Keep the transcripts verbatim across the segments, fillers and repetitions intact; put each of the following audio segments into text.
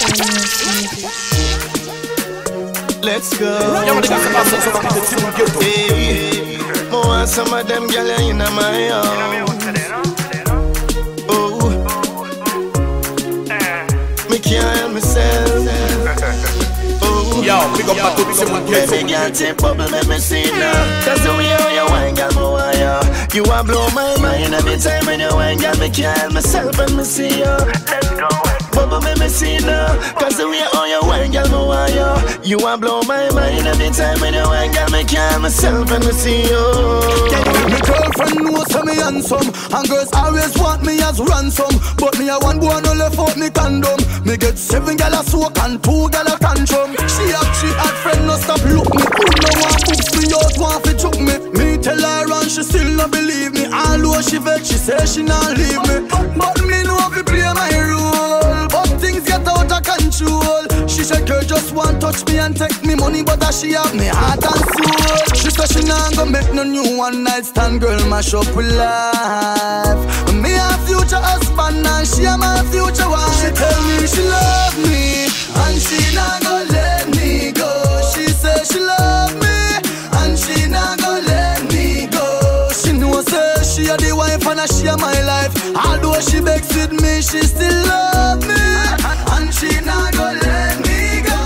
Let's go. Hey, I want some of them gyal in my house. Oh, me can't help myself. Oh, yo, we got back to this one. Baby girl, take bubble, let me see now. Cause the way you wine, girl, me want you. You a blow my mind every time when you wine, girl. Me can't help myself when me see you. Let's go. Bubble, let me see now. Cause the way you wine, girl, me want you. You a blow my mind every time when you wine, girl. Me can't help myself when me see you. My girlfriend knows I'm handsome, and girls always want me as ransom. But me a one boy no left out me condom. Me get seven gal a soak and two gal a tantrum. She have she had friend no stop look me. Who no want books me out want fi choke me. Me tell her and she still no believe me. Although she vex she say she not leave me. But me know fi play my role. But things get out of control. She said girl just want touch me and take me money, but that she have me heart and soul. She said she not gonna make no new one night stand, girl mash up with life. Me a future husband and she a my future wife. She tell me she love me and she not gonna let me go. She say she love me and she not gonna let me go. She know say she a the wife and she a my life. Although she begs with me, she still love me and she not gonna let me go.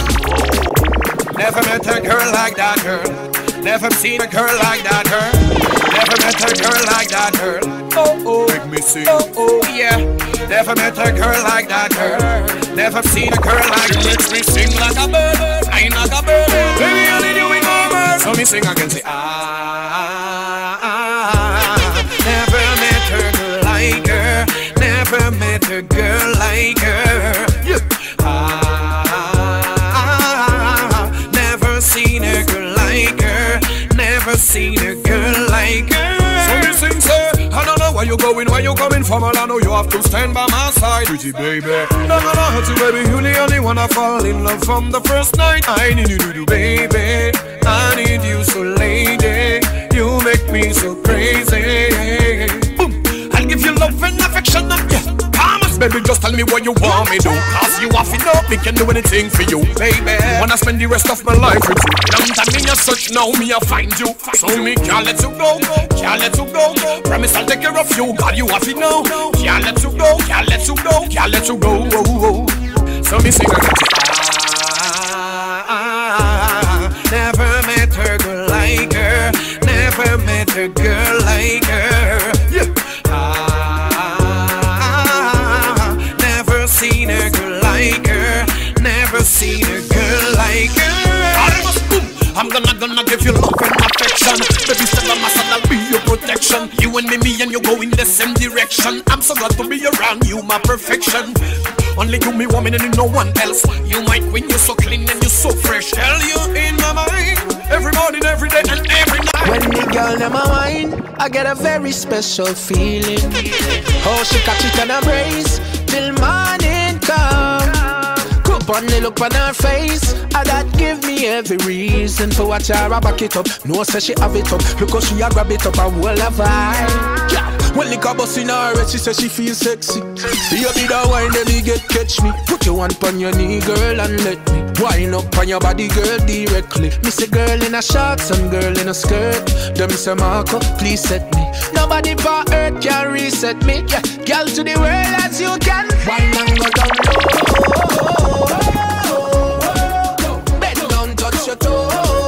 Never met a girl like that girl. Never seen a girl like that girl. Never met a girl like that girl. Oh oh, make me sing. Oh oh, yeah. Never met a girl like that girl. Never seen a girl like that. Makes me sing like a bird, fly like a bird. Baby, I need you in my bird. So me sing again, say ah, ah, ah. Never met a girl like her. Never met a girl like her. Yeah. Ah, ah, ah. Never seen a girl like her. Never seen a girl like her. So me sing, say, I don't know where you going, where you coming from, and I know you have to stand by my side, pretty baby. Not gonna hurt you, baby. You the only one I fall in love from the first night. I need you, baby. I need you, so lady. You make me so crazy. Boom. I'll give you love and affection, yeah. Promise, baby, just tell me what you want me to. Cause you have enough, me can do anything for you, baby. Wanna spend the rest of my life with you. Long time in your search, now me I find you. So me can't let you go, can't let you go. Promise I'll take care of you, God you have it now. Can't let you go, can't let you go, can't let you go. So me sing again. Ah, ah, ah, never met a girl like her. Never met a girl like her. Yeah. Seen a girl like her, never seen a girl like her. I must boom. I'm gonna gonna give you love and affection. Baby, still a master, I'll be your protection. You and me, me and you go in the same direction. I'm so glad to be around you, my perfection. Only you, me woman, and no one else. You my queen, you're so clean and you're so fresh. Tell you in my mind, every morning, every day, and every night. When the girl in my mind, I get a very special feeling. Oh, she catch it and embrace till morning come. Coop on the look on her face, and that give me every reason for watch her a back it up. No say she have it up, look how she a grab it up and hold her vibe. Yeah. When lick a bus in her head, she say she feel sexy. You be the wine, let me get catch me. Put your hand on your knee, girl, and let me wind up on your body, girl, directly. Me say girl in a shorts and girl in a skirt. Then me say Marco, please set me. Nobody but earth can reset me. Yeah, girl to the world as you can. Wine and go down low. Bend down, touch your toe.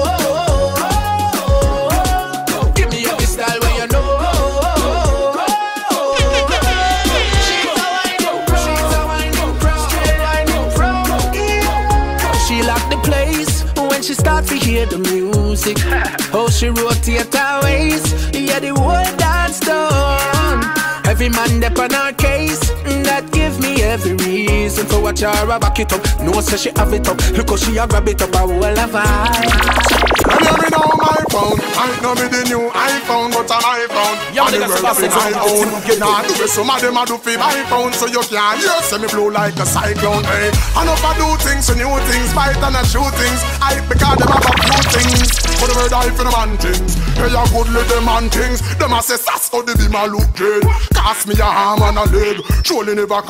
Give me your style where you know. She's a wine, she's a wine pro, straight wine pro. She lock the place when she start to hear the music. Oh, she rotate her waist, yeah, the whole dance done. Every man dep on her case, that give me every reason for watch her a back it up. No say she have it up, look how she a grab it up, a whole of vibe. I know me now my phone, I know me the new iPhone, but an iPhone. Yeah, they got some I own. Nah, do it some of them a do fi my phone, so you can't hear say me blow like a cyclone. Hey, I know if I do things, so new things, fight and I shoot things. I because them have a few things, but the word I for the man things. Hey, a good little man things. Them a say sass how the be my look dead. Cast me a arm and a leg, surely never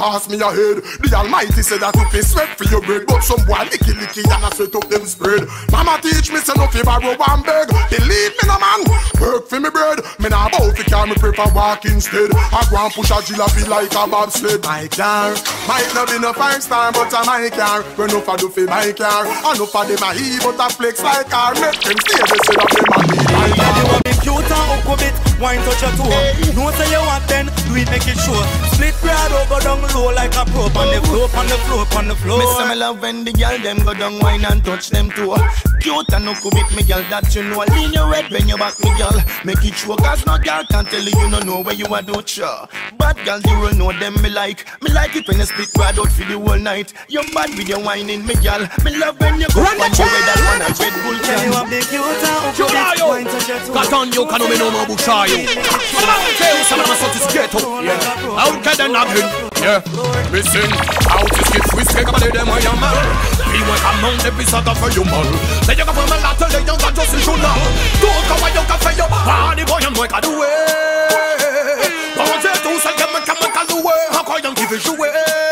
pass me ahead. The Almighty said that if you sweat for your bread, but some boy licky licky and I set up them spread. Mama teach me say no fi borrow and beg. Believe me no man, work for me bread. Me nah bow fi car, me prefer walk instead. I go and push a jalopy like a bobsled. My car might not be no five star, but a my car. When no for do fi my car, and no for them a he, but a flex like car. Make them stay they say that them a need my car. You want me cute and hook a bit, wine touch your toe. No say you want ten, do it make it sure. Split Prado go down low like a probe. On the floor, on the floor, on the floor. Me say me love when the girl them go down wine and touch them too. Cute and hook a bit, me girl that you know. Lean your red when you back me girl. Make it sure, cause no girl can tell you you no know where you are do sure. Bad girl you will know them me like. Me like it when you split Prado for the whole night. You bad with your whining me girl. Me love when you go on the red and one a Red Bull can. You have the cute and hook a bit, wine touch your toe. Got on you, can me no more bushayo. Some of my sons is ghetto. Out can the nothing. Yeah, listen. Out is get twisted about them where you're mad. We want to mount every sort of for you man. Then you can from a lot of them got just in show now. Don't come where you can fire. Ah, the boy and boy can do it. Don't say to say you can can do it. How can you give it away?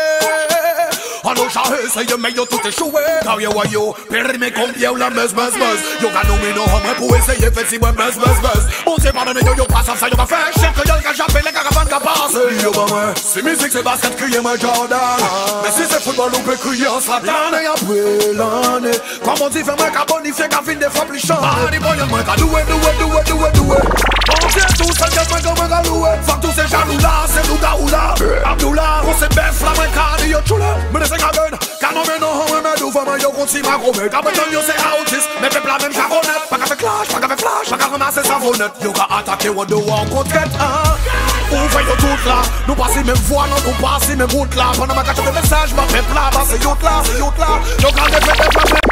Alors j'arrête, ça y est, mais yo tout est choué. Car yo a yo, perdre mes combien la buzz buzz buzz. Yo ga nous mino homme pour essayer faire si moi buzz buzz buzz. Bon c'est pas donné yo yo passe ça yo va faire. Chef que yo ga j'appelle les caravanes qui passent. Yo ba moi, c'est musique c'est basket crier moi Jordan. Mais si c'est football on peut crier en Satan. Et après l'année, comme on dit fait moi qu'à bonifier qu'à fin des fois plus chant. Ah les boys moi qu'à doué doué doué doué doué. On sait tout ça que moi comme un loué. Faut tous ces jaloux là, c'est nous gars ou là. Abdullah, on se bête la main car yo chula. Again, can no me know how me do for my yo gon' see my go make. Après temps yo c'est autiste, mais peuple la même charonette. Pas qu'à faire clash, pas qu'à faire flash, pas qu'à ramasser sa vonnette. Yo ka attaquer Wonder War contre tête, hein. Ouvre yo tout là, nous passer même voix, non nous passer même route là. Pendant ma cache de message, ma peuple là, bah c'est yacht là, c'est yacht là. Yo ka de fait des flammes.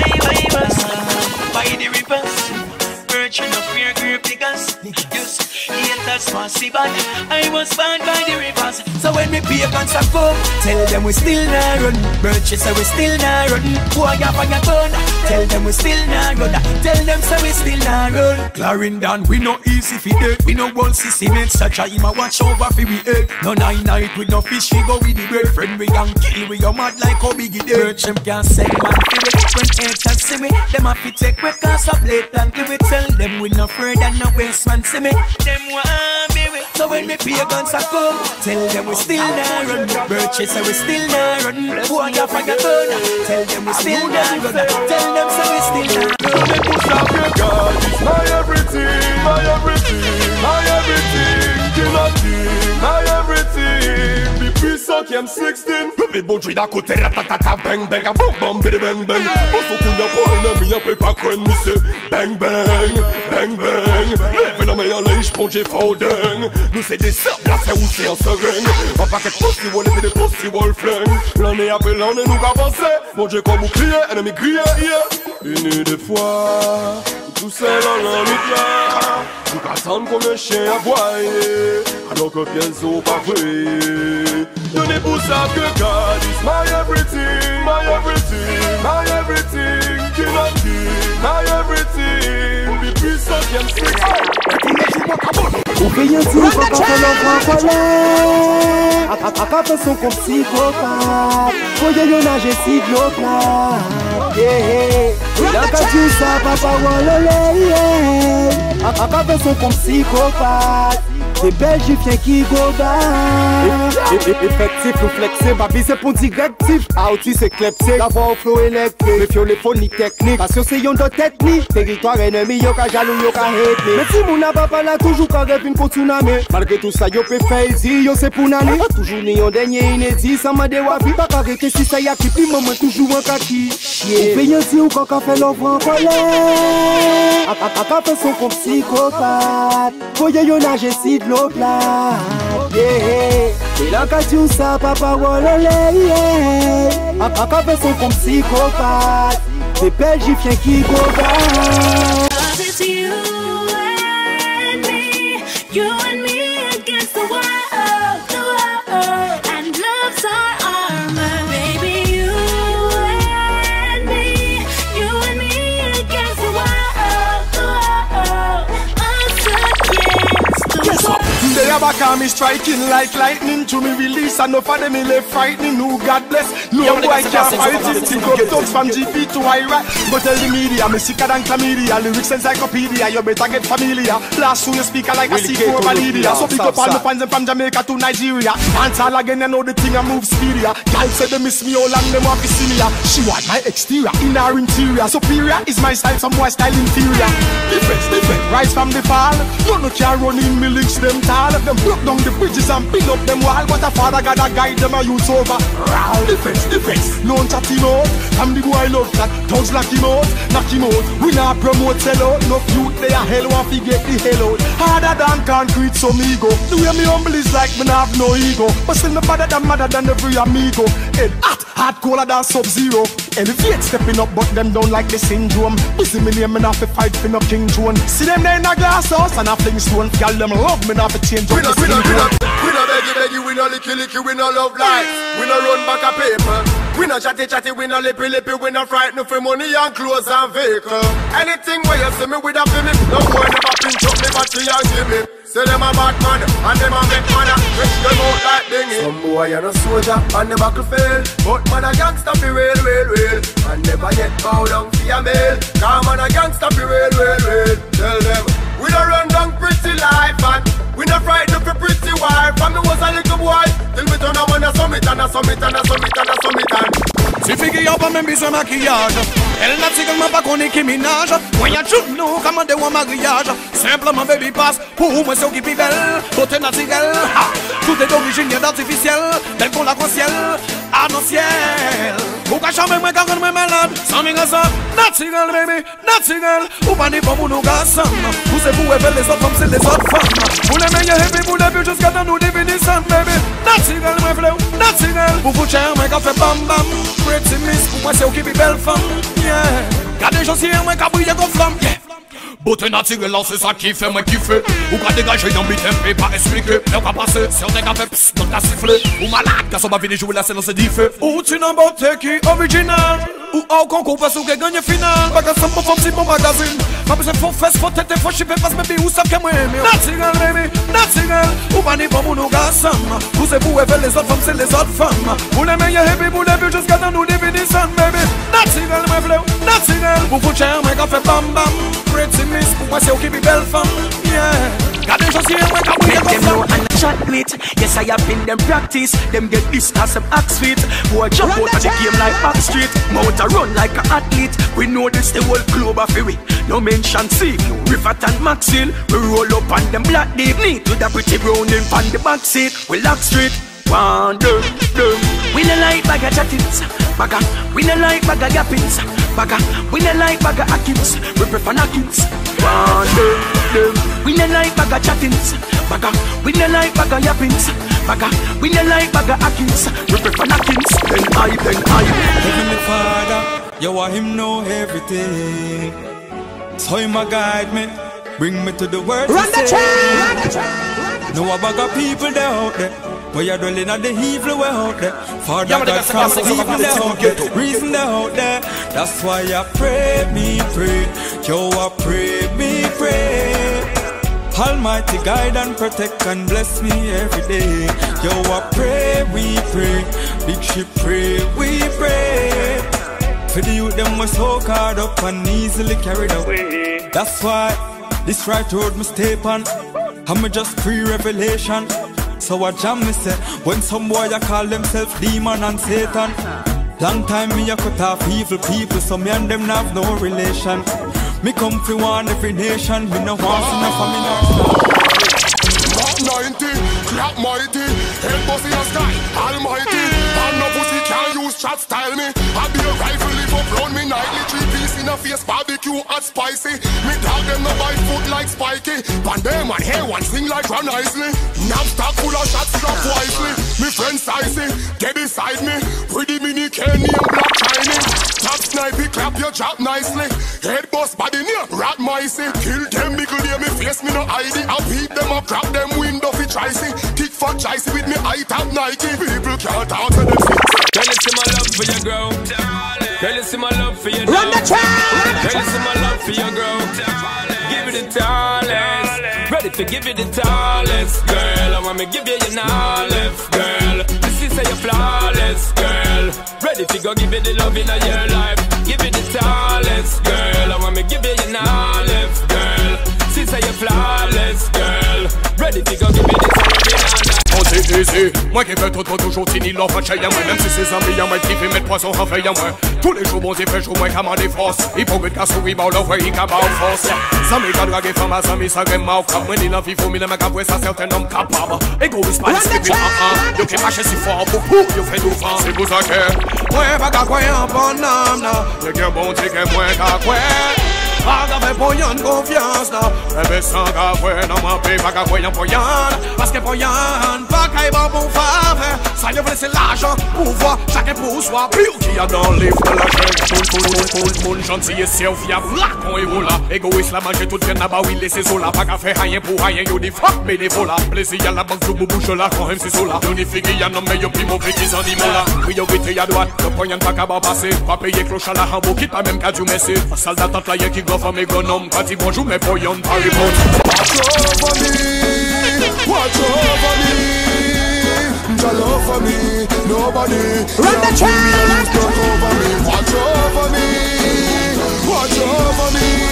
I was by the reapers, virgin of fear grip niggas. Yes, haters want see bad. I was born by the rivers. So when me pagans a come, tell them we still not run. Birches say we still not run. Boy up on your gun, tell them we still not run. Tell them say we still not run. Clarendon, we no easy fi dead. We no want see cement. Such a him a watch over fi we head. No night night with no fish, we go with the bread. Friend we gang kill, we go mad like how big it is. Birch them can't send man fi we. When haters see me, them a fi take we cause up late and give it. Tell them we no afraid and no waste man see me. Them want me with. So when me pagans a come, tell them we still not run. Birches say we still not run. Boy up on your gun, tell them we still not run. Tell them say we still not run. Me push up your God, it's my everything, my everything, my everything. Killer king, my everything. Be peace up, I'm sixteen. Me bouge da côté, ratatata, bang bang, boom boom, bidi bang bang. Pour qu'on a pour un ami, un peu pas qu'on me sait. Bang bang, bang bang. Lève la main en linge, pour j'ai faux dingue. Nous c'est des sables, là c'est où c'est en seringue. Un paquet de pussy wall et des pussy wall flingue. L'année après l'année nous avancer. Mon Dieu comme bouclier, ennemi grillé, yeah. Une des fois, tout seul dans la nuit là. Nous cassons comme un chien à aboyer. Alors que pièces sont pas vraies. Donnez pour ça que God is my everything, my everything, my everything. Killer king, my everything. Be peace up, I'm sick. Ou paye un tour quand on fait l'enfant colère. A pas fait son compte psychopathe. Faut y aller nager si de l'eau plate. Yeah, il a qu'à dire ça, papa, walolé, yeah. A pas fait son compte psychopathe. C'est Belgifien qui go down. Effectif ou flexible, babi c'est pour directif. Outil c'est clepsé, la voix au flow électrique. Me fiole phonique technique, parce que c'est yon de technique. Territoire ennemi, yo ka jaloux, yo ka hate. Mais si mon papa là toujours quand rêve une contre tsunami. Malgré tout ça, yo peut faire dire, yo c'est pour nani. Toujours ni yon dernier inédit, sans m'a déwafi. Pas arrêter si ça y a qui puis maman toujours en kaki. Ou paye un si ou quand fait l'offre en colère. A pas fait son compte psychopathe. Faut y yon nager si de l'eau plate. Yeah, il a qu'à dire ça, papa, walolé, yeah. A pas fait son compte psychopathe. C'est Belgifien qui go down. It's you and me, you and me against the world, the world, and love's our armor, baby. You and me, you and me against the world, the world, us against the world. a back on me striking like lightning. To me release and enough of them me left frightening. Who God bless, no boy can't fight it. Think up thugs from G P to Ira. But tell the media, me sicker than chlamydia. Lyrics encyclopedia, you better get familiar. Blast through your speaker like a C four Libya. So pick up all the fans from Jamaica to Nigeria. Answer again, you know the thing I move speedier. Girl said they miss me all and them want to see me. She want my exterior, in her interior. Superior is my style, some more style inferior. Difference, different, rise from the fall. No no can run in me links them tall. Them broke down the bridges and build up them wall. But a father gotta guide them a youth over. Difference, difference, no chatting out. I'm the boy love that, thugs lock him out, knock him out. We not promote sell out. No youth they a hell want to get the hell out. Harder than concrete, some ego. The way me humble is like me not have no ego. But still me better than madder than every amigo. Head hot, hard cooler than sub-zero. Elevate stepping up, but them don't like the syndrome. Pussy me name me not fi fight for no King Joan. See them there in a glass house and a fling stone. Y'all them love me not fi change up the skin tone. We no beggy beggy, we no licky licky, we no love life. We no run back a paper. We no chatty chatty, we no lippy lippy, we no frighten for money and clothes and vehicle. Anything where you see me with a film, no boy never pinch up me battery and give me. Say them a bad man and them a make man a wish them out like dingy. Some boy you no soldier on the battlefield, but man a gangster fi real, real, real. And never yet bow down fi a mail. Come man a gangster fi real, real, real. Tell them we no run down pretty life and we no frightened for pretty wife. From me was a little boy till me turn a man a summit and a summit and a summit and a summit and. Suffit qu'il y a pas même besoin de maquillage. Elle n'a seulement pas qu'on est qui ménage. Moi y'a tout nous commandé un mariage. Simplement baby passe pour moi c'est qui plus belle. Beauté naturelle, tout est d'origine d'artificiel. Tel qu'on l'a qu'au ciel, à nos ciel. Pourquoi jamais moi quand on est malade? Sans mes gars naturel baby, naturel. Ou pas ni pour nous gars. Vous c'est vous et les autres femmes c'est les autres femmes. Vous les meilleurs et puis vous les plus jusqu'à dans nous définissons baby. Naturel my flow, naturel. Vous vous cher mais quand fait bam bam. Pretty miss, pour moi c'est qui plus belle femme. Yeah. Y'a des gens si moi qui brillent comme flamme. Yeah. Beauté naturelle, c'est ça qui fait moi kiffer. Ou pas dégager dans beat M P, pas expliquer. Mais on va passer, si on est café, pss, donc t'as sifflé. Ou malade, quand on va venir jouer la scène, c'est diffé. Ou tu n'as beauté qui original. Ou au concours, parce que gagne final. Pas qu'à ça, mon femme, c'est mon magazine. Pas besoin de faux fesses, faut tête, faut chipper, parce que baby, où ça qu'est moi, mais. Naturel, baby, naturel. Ou pas ni pour nous gassam. Vous c'est vous et les autres femmes, c'est les autres femmes. Vous les meilleurs et puis vous les plus jusqu'à dans nous définissons, baby. Naturel, my flow, naturel. Vous vous cher, mais quand fait bam bam. Pretty miss, pour moi c'est qui plus belle femme. Yeah. Got the just here, we can make them know and chat with. Yes, I have been them practice. Them get this as some axe fit. Boy jump out of the game like backstreet. Mount a run like an athlete. We know this the whole club of it. No mention sea, no Rivet and Maxil. We roll up on them black deep knee to the pretty brown in on the back seat. We lock street. One, two, two. We no like bag of chattings, bagga. We no like bag of yappings, bagga. We no like bag of akins, we prefer knockings. One, two, two. We no like bag of chattings, bagga. We no like bag of yappings, bagga. We no like bag of akins, we prefer knockings. Then I, then I. Heavenly Father, you want Him know everything. So Him a guide me, bring me to the word. Run the train, run the train. Know a bag of people there out there. Where you're dwelling at the evil way out there. Father yeah, God from the evil there out there. Reason there out there. That's why I pray me pray. Yo I pray me pray. Almighty guide and protect and bless me every day. Yo I pray we pray. Big ship pray we pray. For the youth them was so caught up and easily carried away. That's why this right road me stay on. I'm just pre-revelation. So I jam me say, when some boy I call themselves demon and Satan. Long time me a cut off evil people, so me and them have no relation. Me come fi one every nation, me no want see no family. Rock ninety, clap mighty, head boss in the sky, almighty. And no pussy can use chat style me. I be a rifle live up round me nightly. Three piece in a face, barbecue hot spicy. Me dog them no bite foot like spiky. Pan them and hair one sing like Ron Isley. Knapsack full of shots strap wisely. Me friend Sizey, get beside me. Pretty mini Kenny and black Chinese. Top sniper, clap your job nicely. Head boss body near rat micey. Kill them mickle near me face, me no I D. I beat them up, crack them window fi tricey. Kick for tricey with me eye top Nike. People can't talk to them. Girl, you see my love for your girl. Girl, you see my love for your girl. Run the track. Girl, you see my love for your girl. Give me the tallest. Ready to give you the tallest, girl. I want me give you your knowledge, girl. This is say you're flawless, girl. Ready to go give you the love in your life. Give you the tallest, girl. I want me give you your knowledge, girl. This say you're flawless, girl. Ready to go give you the love in your life. C'est easy, moi qui fais tout, tout, toujours fini l'offre chez moi. Même si c'est amis, y'a moi qui fait mettre poisson en fait y'a moi. Tous les jours, bon, j'ai fait jouer moi comme des forces. Il faut que tu souris, bah, l'offre, il capable en force. Zami, quand draguer femme à Zami, ça gagne ma offre. Moi, ni la vie, faut mille, mais qu'à voir ça, c'est un homme capable. Égoïste, pas discriminer, ah, ah. Yo qui marche si fort, beaucoup, yo fait tout franc. C'est pour ça que, moi, pas qu'à quoi un bon homme, non. Y'a qu'un bon, c'est qu'un moins qu'à quoi. Pas qu'à faire pour y'en confiance, non. Eh ben, sans qu'à quoi, non, moi, pas qu'à quoi y'en pour y'en. Parce que pour y'en, pas qu'à y bon bon faveur. Ça y est, c'est l'argent, pouvoir, chacun pour soi. Puis qui a dans les livre de la chaîne. Tout le monde, tout le monde, gentil et serviable. Là, qu'on est là. Égoïste, la manger toute bien là-bas, oui, laissez ça là. Pas qu'à faire rien pour rien, yo, des fuck, mais des vols là. Plaisir, y'a la banque, tout le bouche là, quand même, c'est ça là. Y'en est figé, y'en a mais y'en plus mauvais qu'ils animaux là. Priorité à droite, le poignet pas qu'à passer. Pas payer cloche à la hambo, quitte pas même qu'à du messer. Salle d'attente là, y'a qui goffre mes gonomes. Quand ils bonjour, mais pour y'en pas les potes. Watch over me, watch over me. Your love for me, nobody. Run the train. Watch over me, watch over me, watch over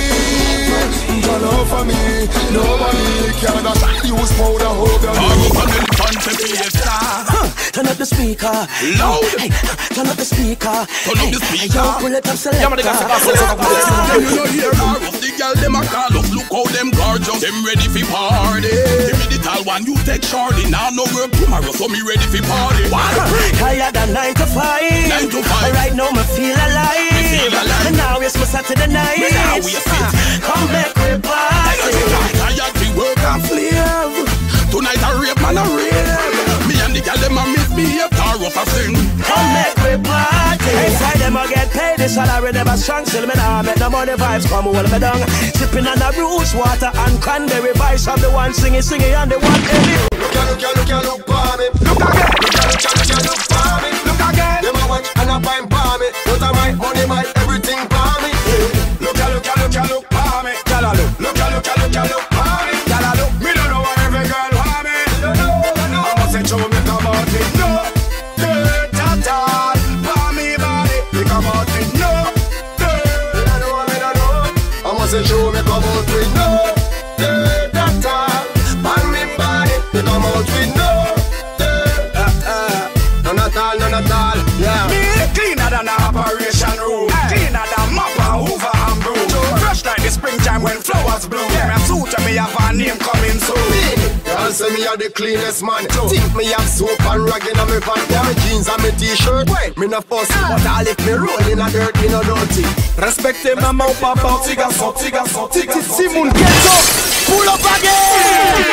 me. Your love for me, nobody can dash. Use powder, hold your knee. Turn up the speaker, loud. Hey, turn up the speaker, Turn up the speaker. Yo, pull it up, select. Yeah, man, they got some bass, some bass. You know here are of the girl them a call up. Look how them gorgeous, them ready for party. Give me the tall one, you take shorty. Now no work tomorrow, so me ready for party. Tired of nine to five. Nine to five. Right now me feel alive. Me feel alive. And now it's my Saturday night. Me now we fit. Come back with party. Tired to work and flave. Tonight I rape, man I rape. Me and the girl them a meet me up, tar off a thing. Come back with party. Inside them I get paid. The salary never strong. Still me now make no money vibes come hold me down. Sipping on the roots water and cranberry vibes. I'm the one singing, singing and the one heavy. Look at, look at, look at, look for me. Look again. Look at, look at, look at, look for me. Look again. Them a watch and a pine for me. What I might, money might, everything for me. Look at, look at, look at, look for me. Look at, look at, look at, look at, look for me. Me don't know what every girl want me. I must say, show me come out it. No, dirt at all. For me body, me come out it. No, dirt. Me don't know what me don't know. I must say, show me come out it. No, dirt at all. For me body, me come out with no dirt. Uh, uh, none at all, none at all. Yeah. Me cleaner than an operation room. Cleaner than mop and hoover and broom. Fresh like the springtime when flowers bloom. Yeah. Me suit and me have a name coming soon. Y'all say me are the cleanest man. Think me have soap and rag in a me van. Yeah, me jeans and me t-shirt. Me no fussy, but all if me roll in a dirt, me no dirty. Respectez maman ou papa, petit garçon, petit garçon, petit garçon. Si moun get up, pull up again.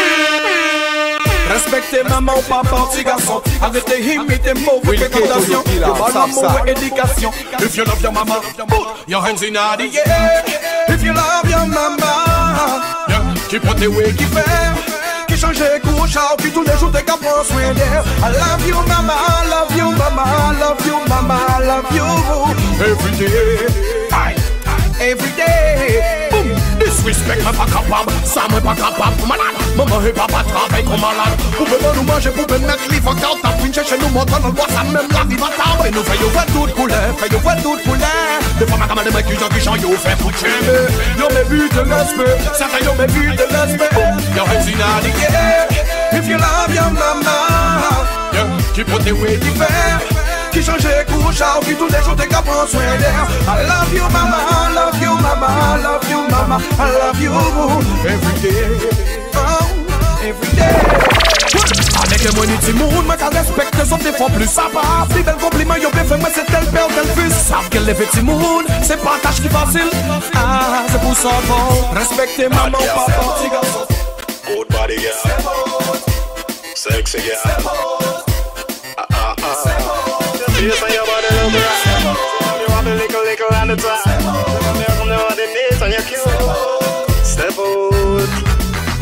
Respectez maman ou papa, petit garçon. Arrêtez imiter mauvais fréquentation. Yo bala mauvais éducation. If you love your mama, put your hands in the air. If you love your mama, yeah, qui prend tes way, qui fait. Qui change couche, qui tous les jours t'es qu'à prendre soin d'elle. I love you mama, I love you mama, I love you mama, I love you. Every day, I, every day. Boom. Disrespect me pas capable, ça me pas capable. Malade, maman et papa travaillent comme malade. Pouvez pas nous manger, pouvez mettre les vacances. T'as pris chez nous, montant dans le bois, ça même la vie va tard. Et nous faisons voir toutes couleurs, faisons voir toutes couleurs. Des fois ma camarade de mecs qui chantent, yo fait pour t'aimer. Yo mes buts de respect, certains yo mes buts de respect. Yo hands in the air, if you love your mama. Yo, qui prend tes way, qui fait. Qui change couche, qui tous les jours t'es qu'à prendre soin d'elle. I love you mama, I love you mama, I love you mama, I love you every day, oh, every day. Avec un money petit monde, mais qu'à respecter les autres des fois plus ça va. Plus bel compliment, yo bien fait, moi c'est tel père, tel fils. Savent que les petits monde, c'est pas tâche qui facile. Ah, c'est pour ça bon. Respectez maman, papa, petit garçon. Good body girl, sexy girl. Ah ah ah. Face on your body look right. You want the little little and the top. You want the knees on your cute. Step out.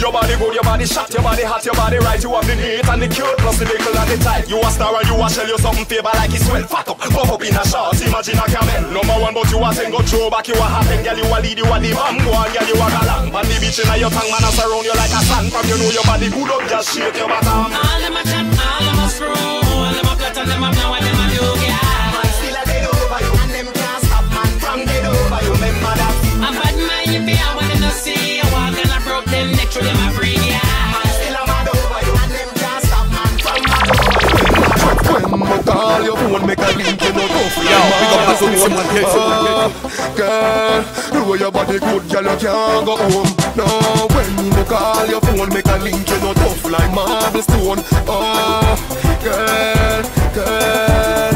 Your body good, your body shot, your body hot, your body right. You have the neat and the cute, plus the little and the tight. You a star and you a shell, you something favor like it's well fat up. Pop up in a shot, imagine a camel. Number one, but you a ten, go throw back, you a happen. Girl, you a lead, you a the man. Go on, girl, you a galang. On the beach in your tongue, man, I surround you like a sand. From you know your body good up, just shake your bottom. All them a chat, all them a screw, all them a flirt and them a blow and them a do, yeah. Man still a dead over you, and them can't stop man from dead over you. Remember that. A bad mind if you want them to see you walk and I broke them neck through them a bring, yeah. Man still a mad over you, and them can't stop man from mad over you. When I call your phone, make a link, you know, go for your man. Girl, the way your body good, girl, you can't go home. No, when I call your phone, make a link, you know, tough like marble stone. Oh, girl, girl.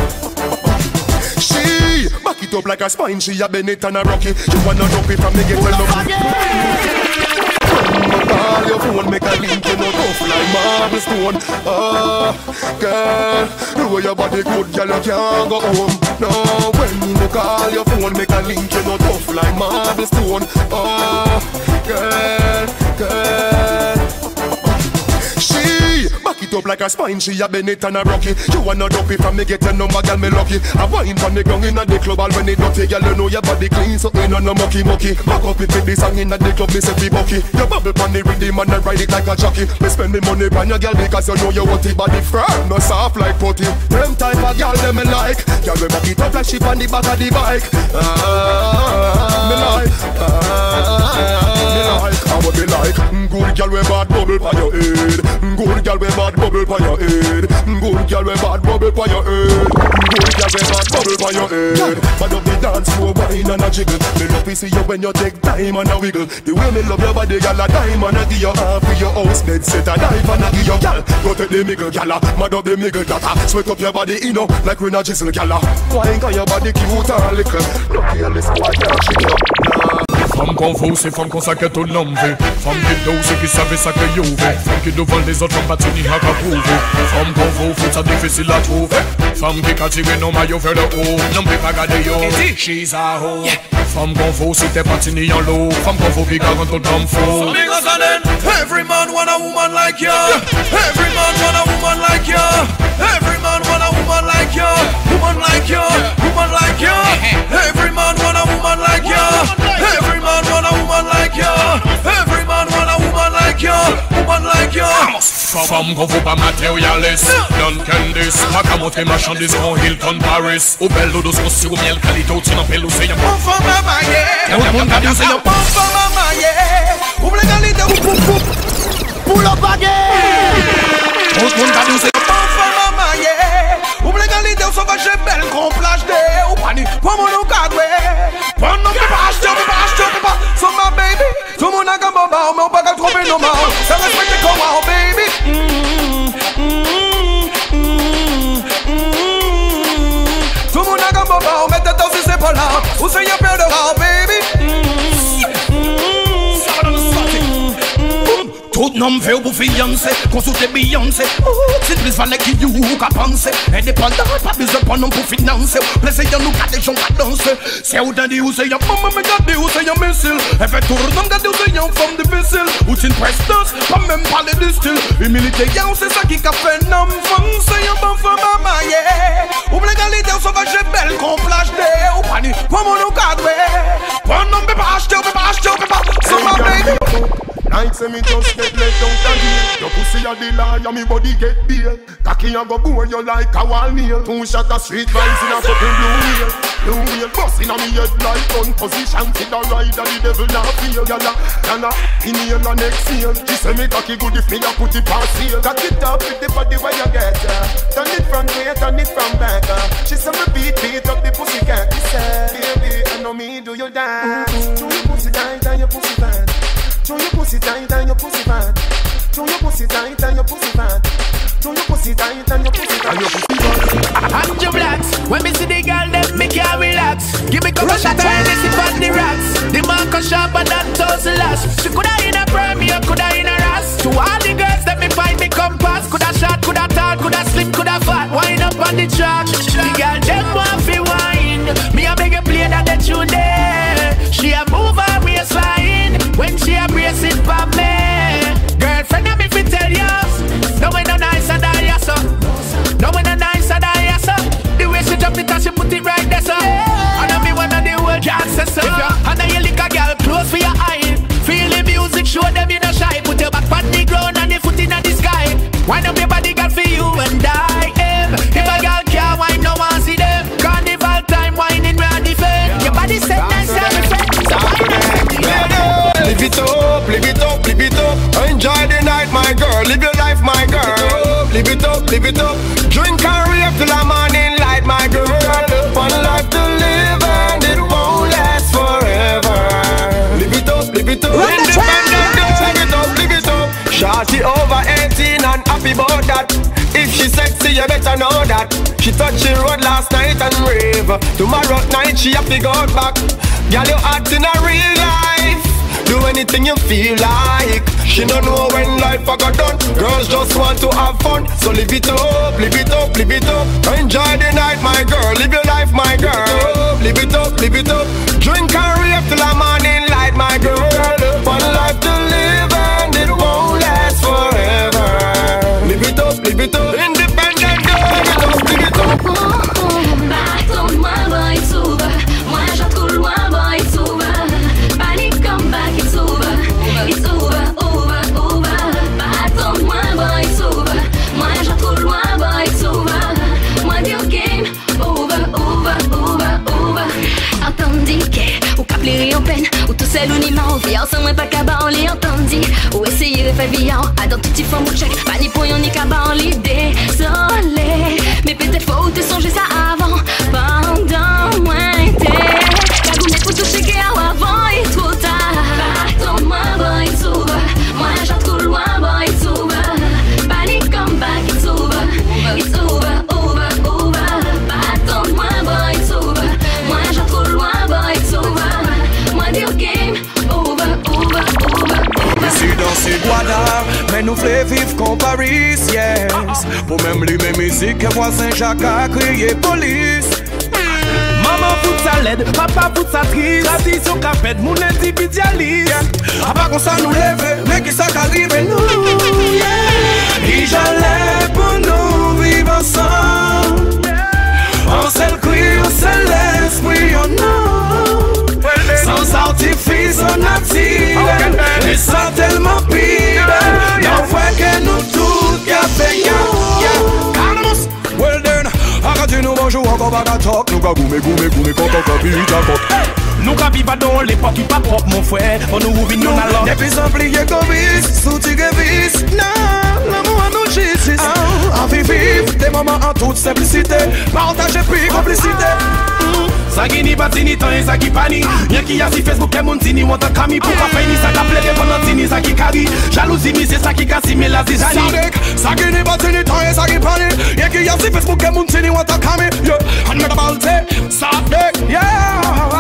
She back it up like a spine, she a Bennett and a Rocky. You wanna dump it from me, get well up. Call your phone, make a link, you know, tough like marble stone. Oh, girl, the way your body good, girl, you can't go home. No, when you call your phone, make a link, you know, tough like marble stone. Oh, girl, girl. She back it up like a spine, she a Bennett and a Rocky. You wanna dump it from me, get a number, girl, me lucky. I wine from the ground in the club, all when it dirty, girl, you know your body clean, so ain't no mucky mucky. Back up it with the song in the club, me say fi bucky. You bubble pon the rhythm and I ride it like a jockey. Me spend me money pon your girl because you know you want it body firm, no soft like putty. Them type of girl them me like, girl we back it up like she on the back of the bike. Ah, me like, ah, me like, I would be like, good girl we bad bubble pon your head, good girl we bad bubble pon your head, good girl we bad bubble pon your head, good girl we bad bubble pon your head. Bad up the dance floor, wine and a jiggle. Me love to see you when you take time and a wiggle. The way me love your body, girl, a time and a give you half for your house bed. Set a knife and a give you, girl. Go take the miggle, girl. Mad up the miggle, data. Sweat up your body, you know, like when a jizzle, girl. Wine 'cause your body cute and little. Look here, this boy can't shake you. Femme confuse, femme qu'on s'inquiète au nom V. Femme qui dose qui savait ça que you fait. Femme qui devant les autres, femme pas tenir à prouver. Femme confuse, faut ça difficile à trouver. Femme qui a tiré nos maillots vers le haut. Non peut pas garder yo, she's a hoe. Femme confuse, si t'es pas tenir en l'eau. Femme confuse qui garde tout comme faux. Every man want a woman like you. Every man want a woman like you. Every man want a woman like you. Woman like you, woman like you. Every man want a woman like you. Every man want a woman like you. Every man want a woman like you. Woman like you. Femme qu'on faut pas matérialiste. Duncan this. Ma camote marchandise en Hilton Paris. Au bel dos qu'on sur miel qualité au tien en pelle c'est un bon femme maman yeah. Tout le monde a dit c'est un bon femme maman yeah. Ouvre la qualité ou pou pou. Pour la baguette. Tout le monde a dit c'est un bon femme maman yeah. Ouvre la qualité ou sauvage belle grand plage de. Ou pani pour mon cadre. Pour non pas acheter, pas acheter, pas. So my baby, tout le monde a gamba ba, mais on pas qu'à trouver nos mains. Ça respecte comme moi, baby. Tout le monde a gamba ba, on met tête aussi c'est pas là. Ou c'est y'a peur de rare, baby. Tout nom fait pour fiancé, consulter Beyoncé. C'est plus fan qui you qu'à penser. Indépendant, pas besoin de nom pour financer. Plaisir nous garder gens à danser. C'est où t'as dit où c'est y'a maman me garder où c'est y'a missile. Elle fait tour d'homme garder où c'est y'a femme difficile. Ou c'est une prestance, pas même parler du style. Humilité y'a c'est ça qui a fait nom femme. C'est y'a bon femme maman yeah. Ou l'égalité au sauvage belle qu'on plage de. Ou pani, pour mon cadre. Pour non peut pas acheter, on peut pas acheter, on peut pas. So my baby. Like say me just get let down the hill. Your pussy a the liar, me body get beer. Cocky a go bore you like a wall nail. Two shot of street vibes in a fucking blue wheel. Blue wheel bust in a me head like gun position. See the rider, the devil not feel. Yalla, yalla, inhale and exhale. She say me cocky good if me a put it past heel. Cock it up with the body where you get her. Turn it from way, turn it from back. She say me beat, beat up the pussy cat. She say, baby, I know me do you dance. Do your pussy tight and your pussy fat. Show your pussy tight and your pussy fat. Show your pussy tight and your pussy fat. Show your pussy tight and your pussy fat. I'm Joe Blacks. When me see the girl, then me can't relax. Give me couple shots while they sit on the racks. The marker sharper than thousand lash. She coulda in a premier, coulda in a ras. To all the girls that me find me compass. Coulda shot, coulda tall, coulda slim, coulda fat. Wind up on the track. The girl them want fi wine. Me a beg a play that they tune there. She a move her waistline when she a brace it for me. it up. Drink and rave till the morning light, my girl. One life to live and it won't last forever. Live it up, live it up. Independent girl, live it up, live it up. Shorty over eighteen and happy about that. If she sexy, you better know that. She touched the road last night and rave. Tomorrow night she have to go back. Girl, you hot in a real life. Do anything you feel like. She don't know when life a got done. Girls just want to have fun. So live it up, live it up, live it up. Enjoy the night, my girl. Live your life, my girl. Live it up, live it up. Drink and rave till the morning light, my girl. One life to live and it won't last forever. Live it up, live it up. Independent girl, live it up, live it up. Pardonne-moi, boy, it's over. Moi, j'en trop loin, boy, it's over. Panic, come back, it's over. It's over, over, over. Pardonne-moi, boy, it's over. Moi, j'en trop loin, boy, it's over. Moi, dire game, over, over, over, over. Entendi que, ou cap les en peine, ou tout seul ou ni mort, vie ensemble, pas qu'à bas, on l'y entendi. Ou essayer de faire vie en, à dans tout petit fond, mon check, pas ni pour yon ni qu'à bas, on l'idée, désolé. Mais peut-être faut te songer ça avant, pendant moins t'es. Car vous n'êtes pas touché qu'avant et trop tard. Pardonne-moi, boy, it's over. Moi, j'en trop loin, boy, it's over. Panic, come back, it's over. It's over, over, over. Pardonne-moi, boy, it's over. Moi, j'en trop loin, boy, it's over. Moi, dire game, over, over, over. Ici dans ces guadas, mais nous voulons vivre comme Paris, yes. Pour même lui, mes musiques, que moi Saint-Jacques a crié police. Maman fout sa laide, papa fout sa triste. Tradition qu'a fait mon individualiste. A pas qu'on ça nous lève, mais qui ça qu'arrive nous, yeah. Et j'allais pour nous vivre ensemble. On s'est le cri, on s'est l'esprit, on non. Sans artifice, on attire. Et ça tellement pire. Y'en voit que nous tous café, Calmus, well then, arrêtez nous bonjour encore pas talk. Nous ka goumé, goumé, goumé, coco, copi, jacob. Nous ka viva dans l'époque qui pas propre mon frère. On nous ouvre nous alors. Des plus ampliés comme vis, sous-tigre vis. Non, l'amour à nous justice. En vivre, des moments en toute simplicité. Partager puis complicité. Ça qui ni bati ni temps et ça qui pani. Y'a qui a si Facebook et mon tini want a kami. Pour pas faire ni ça qu'a plaidé pendant tini ça qui carry. Jalousie mi c'est ça qui casse mais la zizani. Ça qui ni bati ni temps et ça qui pani. Y'a qui a si Facebook et mon tini want a kami. Yeah, and me about it, Sadek, yeah.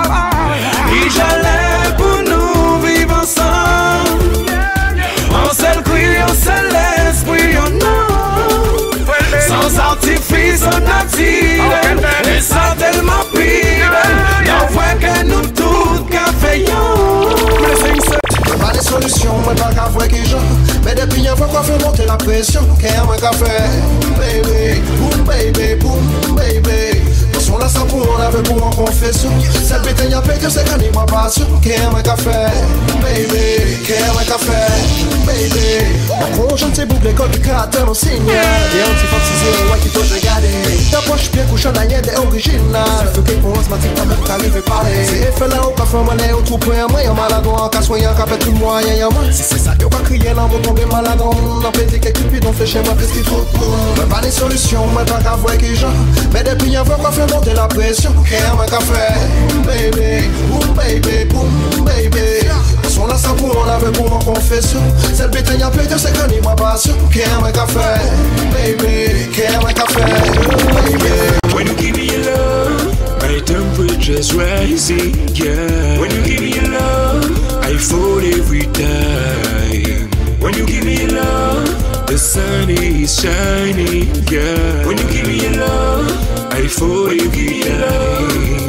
Et j'allais pour nous vivre ensemble. On s'est le cri, on s'est l'esprit, on non. Sans artifice, on attire. Et ça tellement pire. Y'en voit que nous tous caféons. Pas de solution, moi pas qu'à voir qui j'en. Mais depuis y'a fois qu'on fait monter la pression. Qu'est-ce moi qu'à faire? Baby, boom baby, boom baby. Son là ça pour on avait pour en confession. Cette bête y'a fait que c'est qu'un ma passion. Qu'est-ce moi qu'à faire? Baby, qu'est-ce moi qu'à faire? Baby, mon conjoint t'es bouclé comme du caractère au signal. Et on t'y fantasise, ouais qui peut regarder. T'approches bien couchant à y'a des originales. Faut qu'il pense ma tique t'as même qu'arrive parler. C'est fait là au café monnaie au tout point. Moi y'a malade en cas soyant qu'à fait tout le moyen y'a moi. Si c'est ça y'a pas crié là, mon tombé malade en monde. On fait des cupid, on fait chez moi presque trop de monde. Mais pas de solution, moi pas qu'à voir qui j'en. Mais depuis y'a fois qu'on fait monter la pression. Qu'est-ce moi qu'à faire? Baby, boom baby, boom baby. Son là ça pour on avait pour en confession. Cette bête y'a fait que c'est qu'un ma passion. Qu'est-ce moi qu'à faire? Baby, qu'est-ce moi qu'à faire? Baby, when you give me your love, my temperature's rising, yeah. When you give me your love, I fall every time. When you give me your love, the sun is shining, yeah. When you give me your love, I fall every time.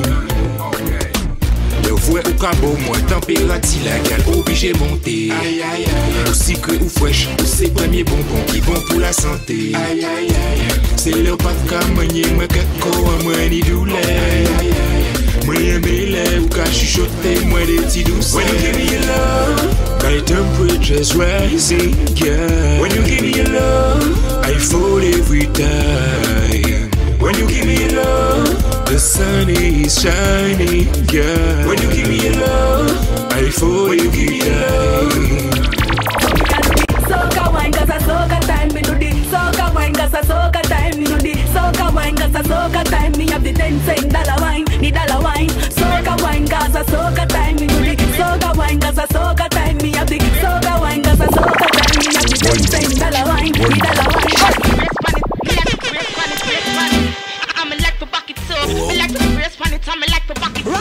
Fouet ou cabot, moi température la gale obligé monter. Aïe aïe aïe. Ou sucré ou fraîche, ou c'est premier bonbon qui bon pour la santé. Aïe aïe aïe. C'est le pas de camanier, moi kako, moi ni douleur. Aïe aïe aïe. Moi aime les ou qu'à chuchoter, moi des petits douceurs. When you give me your love, my temperature's rising, yeah. When you give me your love, I fall every time. When you give me your love, the sun is shining, yeah. When you give me your love, I fall every time. So Soca wine, cause a soca time me do the soca wine, cause a soca time me do the soca wine, cause a soca time me have the ten cent dollar wine, the dollar wine. Soca wine, cause a soca time me do the soca wine, cause a soca time me have the soca wine, cause a soca time me have the ten cent dollar wine, the dollar wine. I'm like the bucket too. Me like the brace pan it, I'm like the bucket too.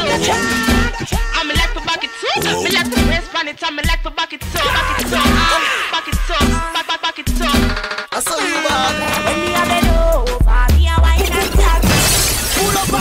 I'm like the bucket too. Me like the brace pan it, I'm like the bucket too. Bucket too, bucket too, bucket bucket too. I saw you man. When me have it over, me a wine and talk. Pull up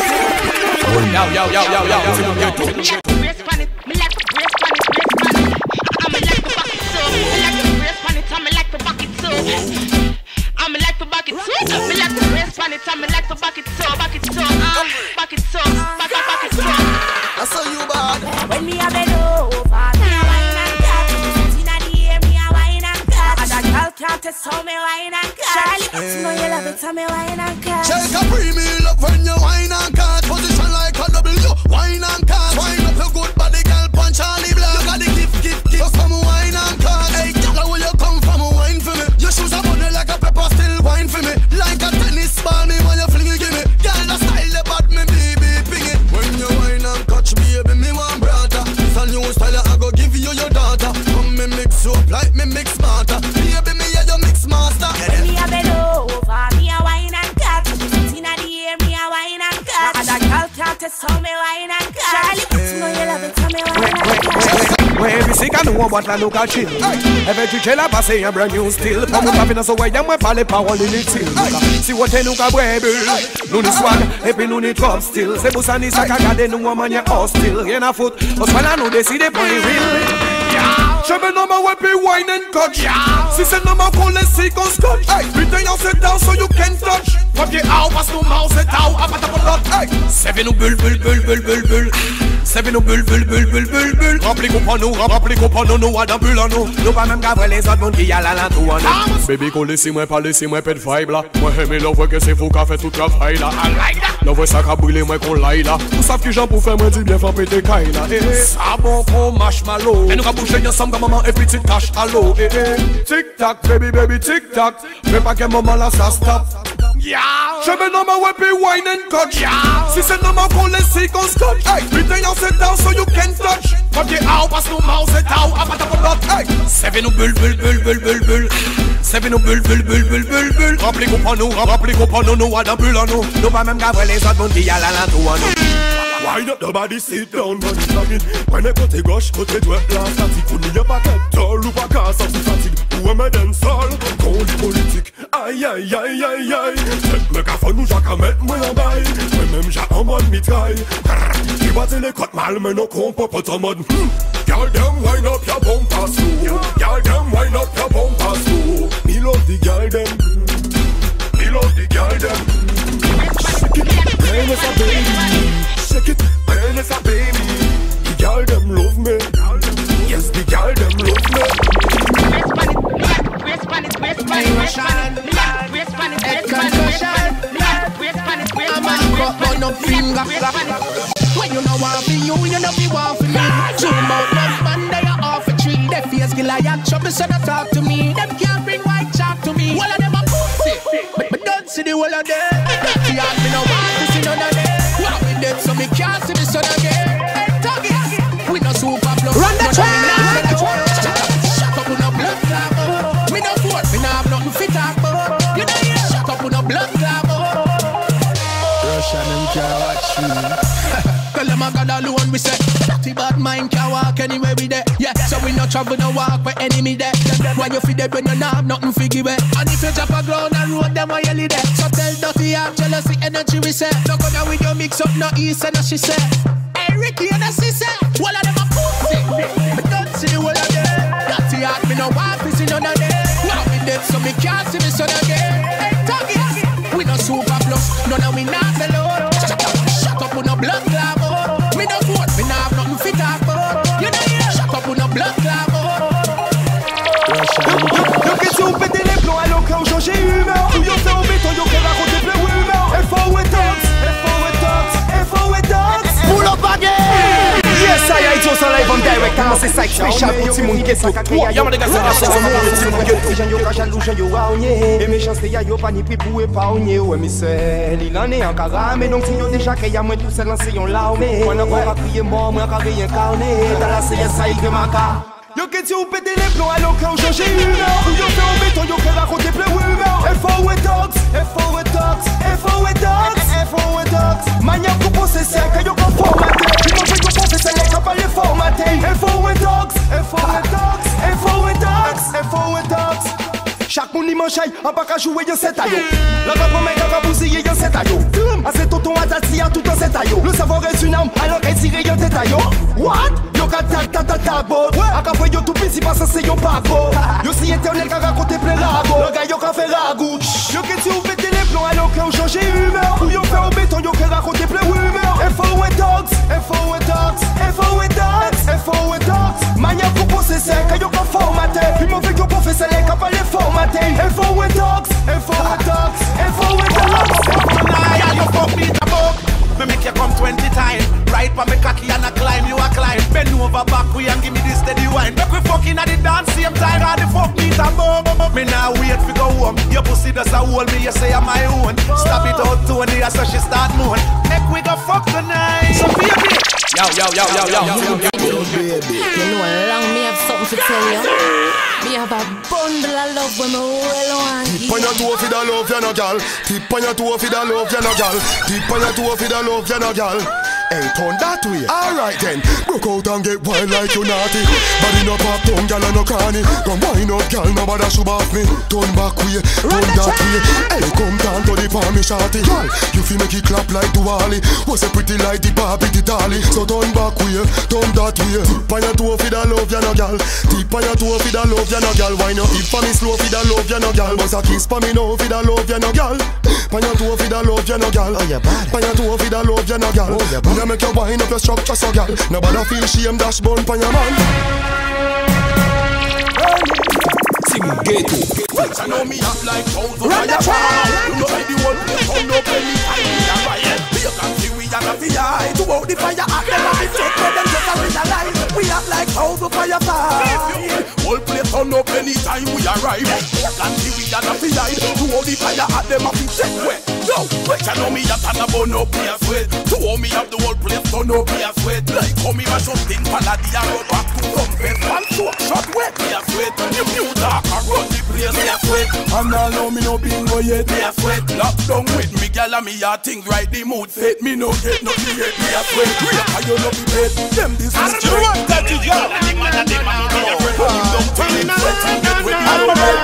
again. Yo yo yo yo yo. Me like the brace pan it, me like the brace pan it, brace pan it. I'm like the bucket too. Me like the brace pan it, I'm like the bucket too. I'm like the bucket too. Me like the brace pan it, I'm like the bucket too. Bucket too, bucket too, bucket bucket too. I saw you bad. When me have it over, me a wine and talk. Inna the air, me a wine and talk. And that girl can't test how me wine and catch. You know you love it, how me wine and catch. Shake a premium up when you wine and catch. Position like a W, wine and catch. Wine up your good body, girl, punch Charlie Black. You got the gift, gift, gift. So come wine and catch. Hey, girl, where you come from, wine for me. Your shoes are bunny like a pepper, still wine for me. Like a tennis ball, me when you fling it, give me. Girl, the style the bad, me baby, ping it. When you wine and catch, baby, me want brother. It's a new style, I go give you your daughter. Come me mix you up like me mix smarter. Baby, me yeah, you mix master. When me have it over, me a wine and catch. Inna the air, me a wine and catch. And that girl can't test how me wine and catch. You know you love it, how me wine and catch. Ouais, puis c'est qu'à nous on boite la nous qu'à chill. Avec du gel à passer un brand new style. Pour nous taper dans ce way, y'a moins pas les paroles inutiles. Si vous êtes nous qu'à boire bulle, nous nous swag, et puis nous nous trop style. C'est pour ça ni ça qu'à garder nous en manière hostile. Rien à foutre, on se fait là nous décider pour les real. Je me nomme ouais puis wine and coach. Si c'est nomme pour les six qu'on scotch. Putain y'en c'est down so you can touch. Papier out, passe nous mouse et out, à pata pour l'autre. Seven nous bulle, bulle, bulle, bulle, bulle, bulle. Seven nous bulle, bulle, bulle, bulle, bulle, bulle. Remplis qu'on prend nous, remplis qu'on prend nous, nous à dans bulle en nous. Nous pas même qu'après les autres monde qui y a la lente ou en nous. Baby qu'on laissez-moi pas, laissez-moi pas de vibe là. Moi aimé l'envoi que c'est fou qu'a fait tout travail là. L'envoi ça qu'a brûlé moi qu'on l'aille là. Vous savez que j'en pour faire moi du bien faire péter caille là. Ça bon qu'on marshmallow. Et nous qu'a bouger ensemble comme maman et petite tâche à l'eau. Tic tac baby baby tic tac. Mais pas quel moment là ça stop. Je me nomme ouais puis wine and coach. Si c'est normal qu'on laisse qu'on scotch. Putain y'en c'est down so you can touch. Papier out passe nous mouse et out. À pata pour l'autre. Seven nous bulle bulle bulle bulle bulle bulle. Seven nous bulle bulle bulle bulle bulle bulle. Remplis qu'on prend nous, remplis qu'on prend nous, nous à dans bulle en nous. Nous pas même qu'après les autres monde qui y a la lente ou en nous. Why not nobody sit down, man, plug it. When I côté gauche, côté droite, la statique. On n'y a pas qu'un tol ou pas qu'un sorti fatigue. Ou un médin sol, qu'on dit politique. Aïe, aïe, aïe, aïe, aïe. Cette me cafon nous, j'ai qu'à mettre moi en bail. Moi-même, j'ai en bonne mitraille. Qui battait les côtes mal, mais non, qu'on peut pas en mode. Girl, them wind up your bumper slow. Girl, them wind up your bumper slow. Me love the girl, them. Me love the girl, them. Shake it, a baby. Shake it, burn as a baby. The girl them love me. Yes, the girl them love me. Brace pan it, brace pan it, brace pan it, brace pan it, brace pan it, brace pan it, brace pan it, brace pan it, brace pan it, brace pan it. When you know want for you, you know be want for me. Zoom out, love man, they are off a tree. They face Goliath, trouble so they talk to me. Them can't bring white chalk to me. All of them are pussy, but but don't see the whole of them. See all me no want to see none of them. Wow, we dead so me can't see the sun again. Hey, Tuggy, we no super blood. Run the track. Shut up with no blood clot. Me no fort, me no have nothing fit up. You know yeah. Shut up with no blood clot. Russian them can't watch you. Tell them I got alone, we say dirty bad mind can't walk anywhere we there. Yeah, so we no travel, no walk where enemy there. Why you feel dead when you not have nothing figure it? And if you drop a ground and road, them why you lead it. So tell dirty heart, jealousy, energy we say. No go down with your mix up, no east and no she say. Hey Ricky and a sister, all of them a pussy. But don't see all of them. Dirty heart, me no want to see none of them. Now we dead, so me can't see me son again. Hey Tuggy, we no super plus, none of we not alone. Shut up with no blood clot. Me no vote, me no have nothing fit up. You know yeah. Shut up with no blood clot. Yo que tu pété les plombs, alors quand j'ai humeur. Tout yo fait au béton, yo que raconter plein rumeurs. F O with dogs, F O with dogs, F O with dogs. Pull up again. Yes, I I just alive on direct. I'm a c'est ça spécial pour tout le monde qui est tout. Y'a des gars qui sont là, c'est mon ghetto. Les gens yo ka jaloux, gens yo raogné. Et méchanceté y'a yo pas ni prix pour épargner. Ouais mais c'est il en est en carame. Donc si yo déjà qu'il y a moins tout seul lancé yon larme. Moi encore à crier mort, moi encore réincarné. Dans la C S A il de ma car. Yo que tu ou péter les plombs alors qu'on change humeur. Ou yo fait en béton, yo que raconter plein rumeurs. F O et Tox, F O et Tox, F O et Tox, F O et Tox. Manière pour penser c'est que yo qu'on formaté. Tu m'en fais qu'on pense c'est les capables de formater. F O et Tox, F O et Tox, F O et Tox, F O et Tox. Chaque monde y mange en pas qu'à jouer yon set ayo. La va promène qu'à bousiller yon set ayo. A c'est tonton à tati à tout en set ayo. Le savoir est une arme alors qu'elle tire yon tête ayo. What? Yo ka ta ta ta ta bo. A ka fwe yo tout pis si pas ça c'est yon pas beau. Yo si internet qu'a raconté plein rago. Le gars yo ka fait ragout. Yo que tu ou péter les plombs alors qu'on change humeur. Ou yo fait au béton yo ka raconté plein rumeurs. F O et Tox, F O et Tox, F O et Tox, F O et Tox. Manière pour penser c'est que yo ka formaté. Puis mon fait yo pour faire c'est les capables de formater. F O et Tox, F O et Tox, F O et Tox. Now you fuck me the book. Me make you come twenty times. Right for me cocky and I climb, you a climb. Bend over back way and give me this steady wine. Make we fucking at the dance same time. How the fuck me the book. Me now wait for go home. Your pussy does a hold me, you say I'm my own. Stop it out to the so she start moving. Make we go fuck tonight. So baby. Yo, yo, yo, yo, yo, yo, yo, baby. You know how long me have something to tell you. Me have a bundle of love when me well on. Tip on your toe for the love, you no gal. Tip on your toe for the love, you no gal. Tip on your toe for the love, you no gal. Hey, turn that way. Alright then. Broke out and get wild like you naughty. Body no pop down, gal and no cranny. Come wind up, gal, nobody should off me. Turn back way, turn that way. Hey, come down to the palm, shawty. Gal, you feel make it clap like Duali. Was a pretty like the Barbie, the Dolly. So turn back way, turn that way. Tip on your toe for the love, you no gal. Tip on your toe for the love, you no gal. Why no tip for me slow for the love, you no gal. Bust a kiss for me now for the love, you no gal. On your toe for the love, you no gal. Oh, you bad. On your toe for the love, you no gal. Oh, you bad. Make you wind up your structure so gal. Nobody feel shame dash bone pon your man. Sing ghetto. I know me up like toes over your fire. You know I the one who found up any time we are riot. We can see we are the fire. To out the fire at them and we take for them just a realize. We act like toes over your fire. Whole place turn up anytime we arrive. We can see we are the fire. To out the fire at them and we take wet. Yo, wait, I know me a tan a bun up here sweat. To hold me up the whole place turn up here sweat. Like how me mash up thing Palladium road back to some face. One soak shot wet here sweat. You new dark and run the place here sweat. And now know me no bingo yet here sweat. Lock down with me gal and me a things right the mood set. Me no get nothing yet here sweat. Real how you no be paid. Them this is straight. I don't that you got. The man and the man be a friend. You don't turn it sweat and get with me.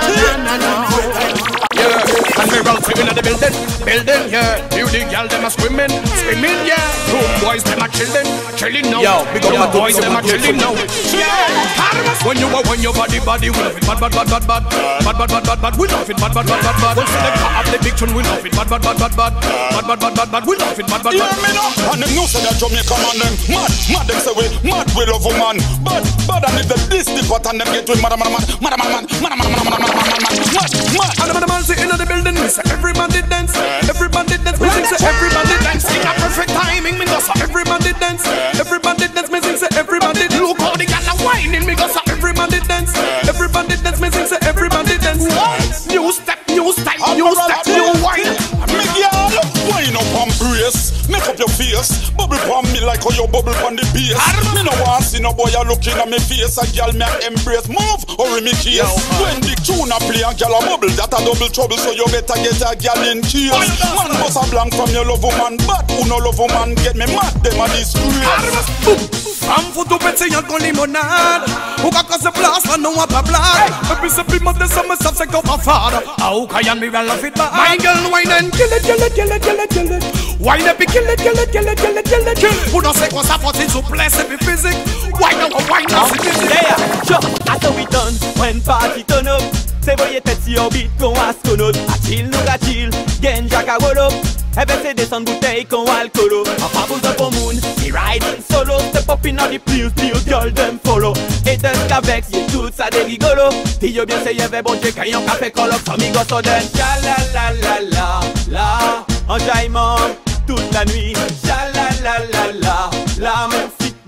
Yeah, and me roll to in the building. Building, yeah, beauty girl, them a screaming, screaming, yeah. Two boys, them a chilling, chilling now. Yo, big up my boys, them a chilling now. Yeah, when you are, when your body, body, we love it, bad, bad, bad, bad, bad, bad, bad, bad, bad, bad, we love it, bad, bad, bad, bad, bad. When select up the big tune, we love it, bad, bad, bad, bad, bad, bad, bad, bad, bad, bad, we love it, bad, bad, bad. Hear me now, and them know say that Jamaica man them mad, mad them say we mad we love a man, bad, bad and if them this the pot and them get to mad, mad, mad, mad, mad, mad, mad, mad, mad, mad, mad, mad, mad, mad. And the man say in the building, we say everybody dance, everybody dance, music say everybody dance. In a perfect timing, me go say everybody dance, everybody dance, music say everybody dance. Look how the gal a whining, me go say everybody dance, everybody dance, music say everybody dance. New step, new style, new step, new wine. Me girl, wine up and brace, make up your face, bubble pon me like how you bubble pon the bass. Me no want see no boy a looking at me face, a gal me a embrace, move or me case. When the tune a play a gal a bubble, that a double trouble, so you better get a gal in case. Man bust a blank from your love woman, but who no love woman get me mad, them a disgrace. From foot to petit y'a qu'on limonade. Ou ka cause place là non a pas blague. Et puis c'est plus modeste ça me savent c'est qu'on va faire. Ah ou ka y'en me well love it back. My girl wine and kill it, kill it, kill it, kill it, kill it. Wine up kill it, kill it, kill it, kill it, kill it, kill it. Ou dans c'est quoi ça faut il souplesse et puis physique. Wine up, wine up, c'est physique. Yeah, sure, after we done, when party turn up. C'est voyez tête si orbite qu'on astronaute. A-t-il nous a-t-il, gen jackarolo. Eh ben c'est descendre bouteille qu'on alcoolo. En pas besoin pour moon, he riding solo. Step up in all the please, please, girl them follow. Et de qu'avec, y'a tout ça des rigolos. T'y yo bien c'est y'avait bon Dieu quand y'en café call up. Some go so den. Cha la la la la la. Enjaillement toute la nuit. Cha la la la la la. Même fit dans la place.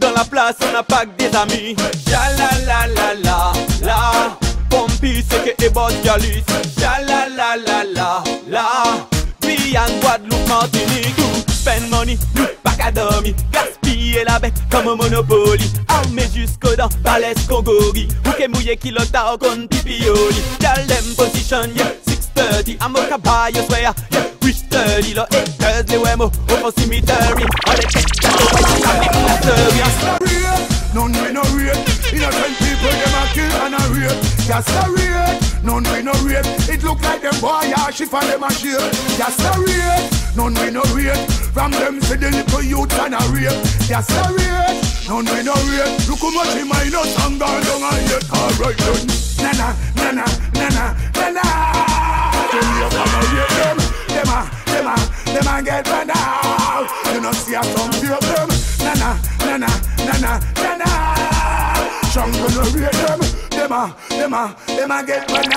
place, on a pack des amis. Ja la la la la la. Pompi, c'est que est boss galis. Ja la la la la la. Guyane, Guadeloupe, Martinique. Spend money, nous pas qu'à dormir. Gaspiller la bête comme un monopoly. Armé jusqu'aux dents, balèze Congori. Ou que mouillé qui l'ota au con pipioli. Tell them position, yeah, six thirty. I'm a caballo, swear, yeah, wish thirty. Lo eight thirty, wemo, over cemetery. All the tech, that's the none we no rate. Innocent people them a kill and a rape. That's the rate. None we no rate. It look like them boy a shift and them a shake. That's the rate. None we no rate. From them see the little youth and a rape. That's the rate. None we no rate. Look how much he mind us and gone down and yet. Alright then. Nana, nana, nana, nana. Them here come a rate them. Them a, them a, them a get burned out. You know see a some fear them. Nana, nana, nana, nana. Strong gonna rate them. Them a, them a, them a get burned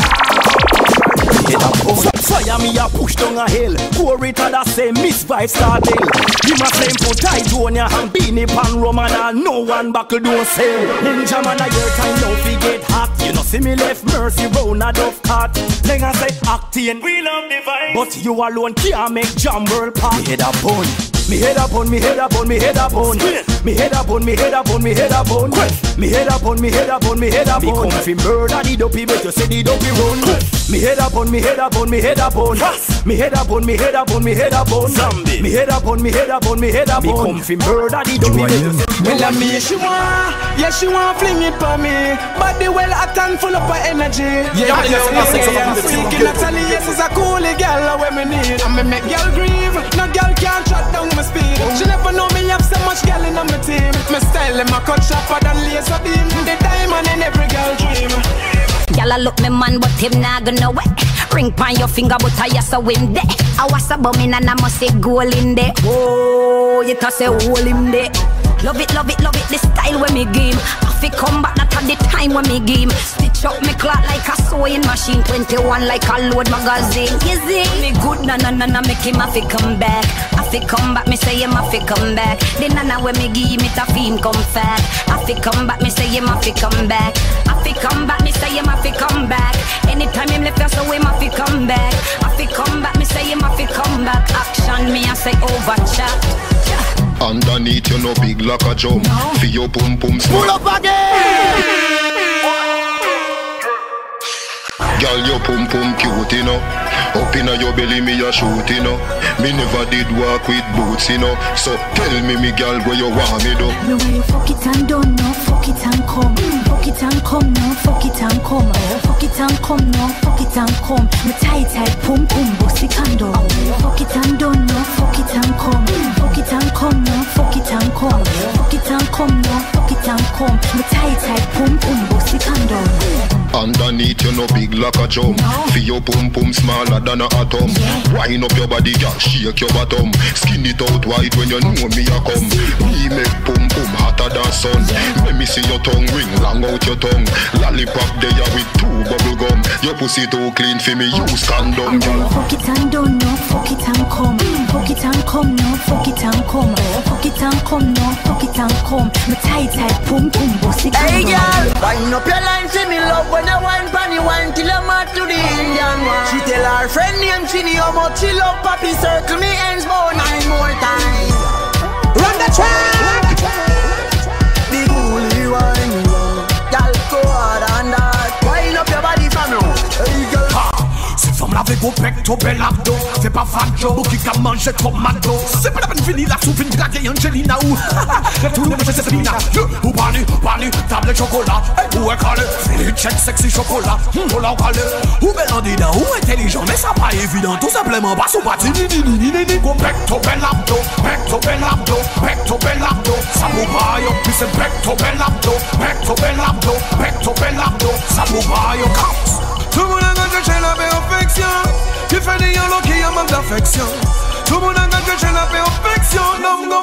out. Fire me a push down a hill. Pour it at the same Miss Vibe start hill. Him a same put tight on ya and beanie pan Roman and no one buckle don't sell. Ninja man a your time now fi get hot. You know see me left mercy round a dove cart. Then I say acting. We love the vibe. But you alone can't make jam world pop. Me head a bun. Me head up on, me head up on, me head up on. Me head up on, me head up on, me head up on. Me head up on, me head up on, me head up on. Me come fi murder the dopey, but you say the dopey run. Me head up on, me head up on, me head up on. Me head up on, me head up on, me head up on. Me head up on, me head up on, me head up on. Me come fi murder the dopey, but you say. Well, I mean she want, yeah she want fling it for me. Body well hot and full up of energy. Yeah, yeah, yeah, yeah. Speaking Natalie, yes is a coolie girl when me need. I me make girl grieve, no girl can't shut down my speed. She never know me have so much girl in on my team. My style and my cut sharper than laser beam. The diamond in every girl dream. Y'all look me man, but him nah gonna wet. Ring pan your finger, but I just a win there. I was a bum in and I must say goal in there. Oh, you can say hole in there. Love it, love it, love it, the style when me game. I fi come back, not at the time when me game. Stitch up me clock like a sewing machine. Twenty-one like a load magazine. You see? Me good, na na na na, make him a fi come back. I fi come back, me say him a fi come back. The nana when me give me ta fi him come fat. I fi come back, me say him a fi come back. I fi come back, me say him a fi come back. Anytime him left us, so him a fi come back. I fi come back, me say him a fi come back. Action, me I say over chat. Underneath you no big like a jump. No. For your pum pum small. Pull up again. Girl, your pum pum cute, you know. Up inna your belly, me a shoot, you know. Me never did walk with boots, you know. So tell me, me girl, where you want me do. No way, fuck it and don't know, fuck it and come. Fuck it and come, no, fuck it and come. Fuck it and come, no, fuck it and come. Me tight tight, pum pum, bossy candle. Fuck it and don't know, fuck it and come. Fuck it and come, no, fuck it and come. Fuck it and come, no, fuck it and come. Me tight tight, pum pum, bossy candle. Underneath you no big like a jump. No. For your pum pum smaller than a atom. Yeah. Wind up your body, girl, shake your bottom. Skin it out wide when you know me a come. Me make pum pum hotter than sun. Yeah. Let me see your tongue ring, long out your tongue. Lollipop there with two bubble gum. Your pussy too clean for me, use condom. Fuck it and don't know, fuck it and come. Fuck it and come, no, fuck it and come. Fuck it and come, no, fuck it and come. Me tight tight, pum pum, bossy candle. Hey girl, wind up your line, see me love when I wine panny wine till I'm mad to the Indian one. She tell her friend named Chini how much she love Papi, circle me ends more nine more times. Run the track. The bully wine, girl go hard and hard. Wind up your body for me. Hey girl. Femme l'avait go pecto bellado. Fais pas faggio, bouki qu'a mangé tomato. C'est pas la peine fini la soupe, une drague Angelina ou tout le monde c'est Sabina. Ou parli, parli, table chocolat. Ou est calé, filet check sexy chocolat. Ou l'en calé, ou bellandina, ou intelligent. Mais ça pas évident, tout simplement pas sous parti. Go pecto bellado, pecto bellado, pecto bellado. Samouraï, puis c'est pecto bellado, pecto bellado, pecto bellado. Samouraï, cops. Tout le monde a cherché la perfection. Qui fait des yolo qui a manque d'affection. Tout le monde a cherché la perfection. L'homme gon femme.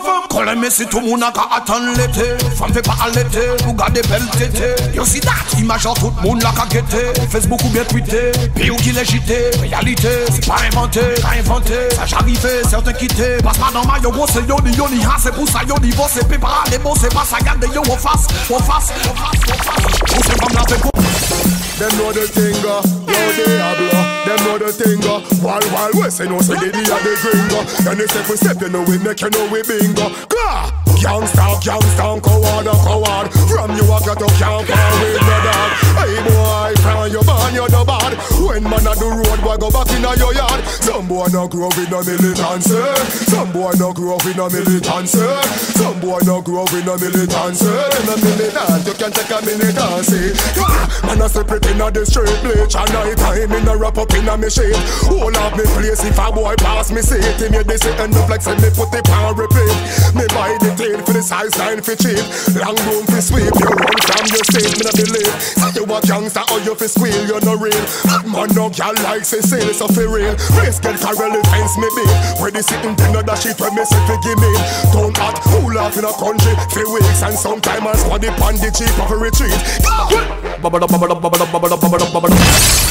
Well, I miss it to moun a ka atan l'été. Femme fait pas à l'été, ou garde belle tété. You see that? Image en tout moun la ka guetté. Facebook ou bien Twitter, puis ou qui l'égité. Réalité, c'est pas inventé, pas inventé. Ça j'arrivais, certains quittés. Passe pas dans ma yo, c'est yo, ni yo, ni ha. C'est pour ça yo, ni vo, c'est pépa. Les mots, c'est pas ça, garde yo, on face, on face, on face, on face. Ou c'est comme la fait. Them know the thing, uh, yo Diablo. Them know the thing, uh, Wild Wild West, you know, say they be a the gringo. And they say for step, you know we make, you know we bingo. Gah! Gangsta, gangsta, coward, coward. From you I got to camp with the dog. Hey boy, from your band, you're the bad. When man a do road, boy go back in a your yard. Some boy no grow up in a militancy. Some boy no grow up in a militancy. Some boy no grow up in a militancy. In a militant, you can take a militancy. Man a separate in a the street, bleach and night time in a wrap up in a me shade. Hold up me place if a boy pass me seat. He made this end up like say me put it on repeat. Me buy the tail for the size line for cheap. Long room for sweep, you run from your state, me not believe. Say you a gangster or you fi squeal, you no real. Man no girl like say sales so fi real. Race get carrel fence me big. Where the sitting thing of that shit when me say fi give me. Don't act who laugh in a country for weeks and sometime I squad it on the cheap of a retreat. Bubble up, bubble up, bubble up, bubble up, bubble up, bubble up.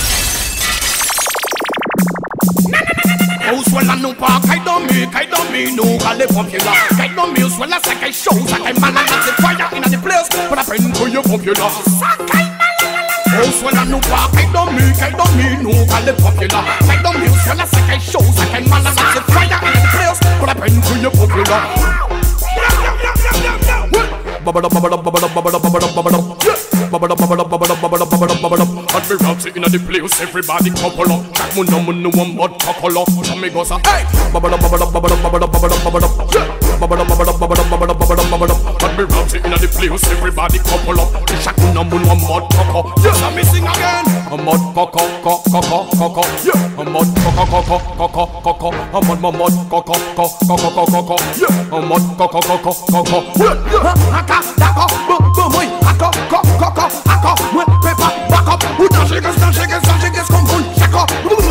Ou soit la nous pas, qu'aille dormir, qu'aille dormir, nous, qu'à les pompiers là. Qu'aille dormir, soit la ça qu'aille chaud, ça qu'aille malade, c'est fire in the place, pour la peine que les pompiers là. Ça qu'aille malade. Ou soit la nous pas, qu'aille dormir, qu'aille dormir, nous, qu'à les pompiers là. Qu'aille dormir, soit la ça qu'aille chaud, ça qu'aille malade, c'est fire in the place, pour la peine que les pompiers là. Bubble up, bubble up, bubble up, bubble up, bubble up, bubble up. Bubble up, bubble up, bubble up, bubble up, bubble up, bubble up. And me rap inna the place, everybody couple up. Jack mo no mo no one mud couple up. So me go say, hey. Bubble up, bubble up, bubble up, bubble up, bubble up, bubble up. Bubble up, bubble up, bubble up, bubble up, bubble up, bubble up. And me rap inna the place, everybody couple up. Jack mo no mo one mud couple. Yes, I'm missing again. A mud couple, couple, couple, couple. Yeah. A mud couple, couple, couple, couple. A mud mud couple, couple, couple, couple. Yeah. A mud couple, couple, couple. Yeah. D'accord, bon, bon, oui, d'accord, coco, coco, d'accord, moi, prépa, back up, ou danger, qu'est-ce que danger, qu'est-ce que danger, qu'est-ce qu'on boule, d'accord,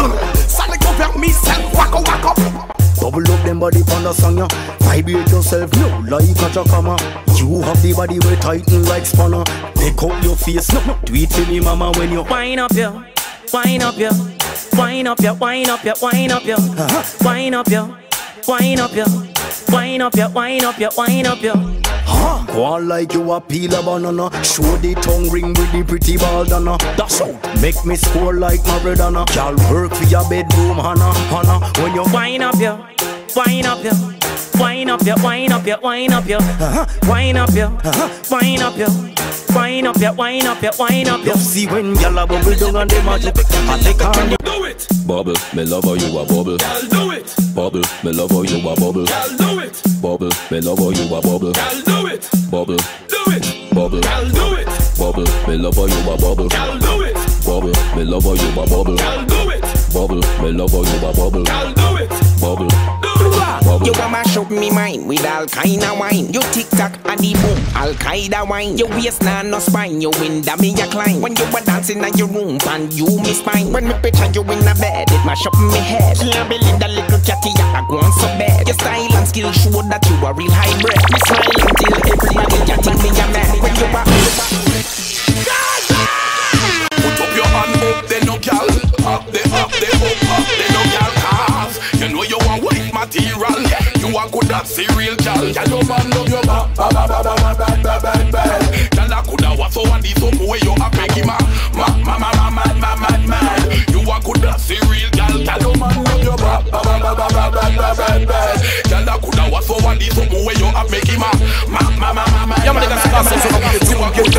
ça n'est qu'on permis, c'est wacko, wacko. Bubble up them body pon the song, ya. Vibrate yourself, no, like a chakama. You have the body way tighten like spanner. Pick up your face, no, no, do it to me, mama, when you wind up, ya, wind up, ya, wind up, ya, wind up, ya, wind up, ya, wind up, ya, wind up, ya, wind up, ya, wind up, ya, wind up, ya. Huh? Go on like you a peel a banana. Show the tongue ring with the pretty bandana. That's out. Make me score like Maradona. Y'all work for your bedroom, Hannah, Hannah. When you wind up, ya, wind up, ya, wind up, ya, wind up, ya, wind up, ya, wind up, ya, wind up, ya. Wind up, ya, wind up, ya, wind up, ya. See when y'all a bubble down and them a take a take on. Do it. Bubble, me love how you a bubble. Girl, do it. Bubble, me love how you a bubble. Girl, do it. Bubble, me love how you a bubble. Girl, do it. Bubble, do it. Bubble, girl, do it. Bubble, me love how you a bubble. Girl, do it. Bubble, me love how you a bubble. Girl, do it. Bubble, me love how you a bubble. Girl, do it. Bubble. Bubble. You want mash up me mind with all kind of wine. You tick tock and the boom, all kind of wine. Your waist nah no spine, you wind that me a climb. When you were dancing in your room and you me spine. When me picture you in a bed, it mash up me head. Can't believe that little catty ya go on so bad. Your style and skill show that you a real hybrid. Me smiling till everybody ya think me a man. When you a put up your hand up, then no gal. Up the up the up up, then no gal. Cause you know you want white material. You want good at serial gal. Gal you man love your ba ba ba ba ba ba ba ba ba. Gal a coulda was so one this up where you a make ma ma ma ma ma ma ma ma ma. You want good at serial gal. Gal you man love your ba ba ba ba ba ba ba ba ba ba. Gal a coulda was so one this up where you a make ma ma ma ma ma ma. Yeah, man, that's the same. So you want good.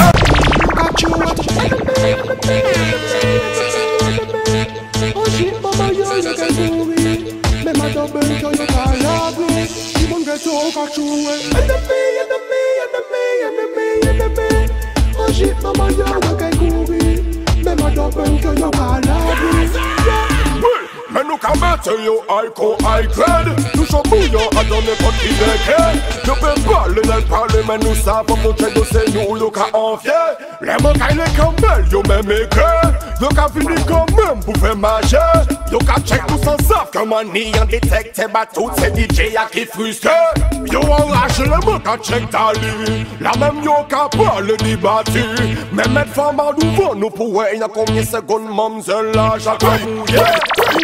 Oh shit, mama, you look at me. Me ma double to you can't love me. Even get so catch you away. Enemy, enemy, enemy, enemy, enemy. Oh shit, mama, you look at me. Me ma double to you can't love me. Mais nous quand même tell you I go I grade. Nous chambouillons à donner pour qui décret. Je peux parler dans le parler mais nous savons montrer que c'est nous le cas envié. Les mots qui les campels, yo même écrit. Yo qu'a fini quand même pour faire marcher. Yo qu'a check tout sans savent comme un nian détecté. Bah toutes ces D J à qui frusquent. Yo enrage le mot qu'à check ta lit. La même yo qu'à parler de bâti. Mais mettre femme à nouveau, nous pourrons y a combien secondes, mamzelle là, j'attends. Yeah,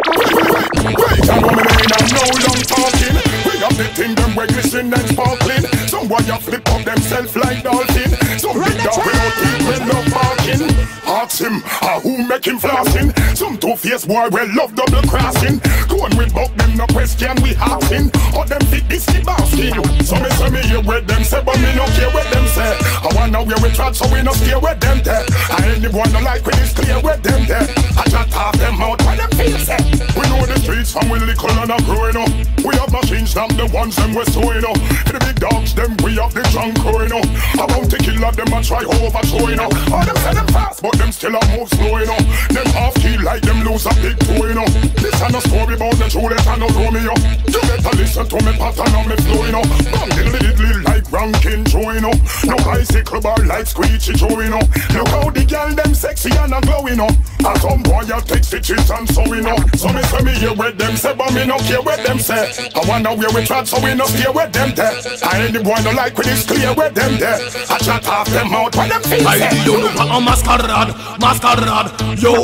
wait, I'm woman ain't I'm no long talking. We have the thing them way glistening and sparkling. Some boy you flip up themself like dolphin. Some big dog without teeth with no barking. Ask him, ah who make him flossing? Some two-faced boy will love double crossing. Go on with buck them no question we asking. Or them fit this the basket. So me say me hear what them say, but me no care what them say. I wanna where we trot, so we no stay with them there. I anyone no like when it's clear with them there. I chat half them out when them feel set. We know the streets from we little and a growing up. We have machines, not the ones them we're sewing up. The big dogs, them we have the drunk growing up. I want to kill them and try overthrowing up. All them say them fast, but them still a move slow enough. Them half key like them lose a big toe enough. This ain't a story about the Juliet and the Romeo. You better listen to me pattern and me flowing up. Bang diddly diddly like ranking join up. No bicycle bar like Squeechy join up. Look how the girl them sexy and a glowing up. And some boy you take stitches and sewing up. So me say me hear what them say, but me no care what them say. I wonder where we trot, so we no stay with them there. I ain't the boy no like when it's clear with them there. I chat off them out when them feel I dis yo nous pas en mascarade, mascarade, yo.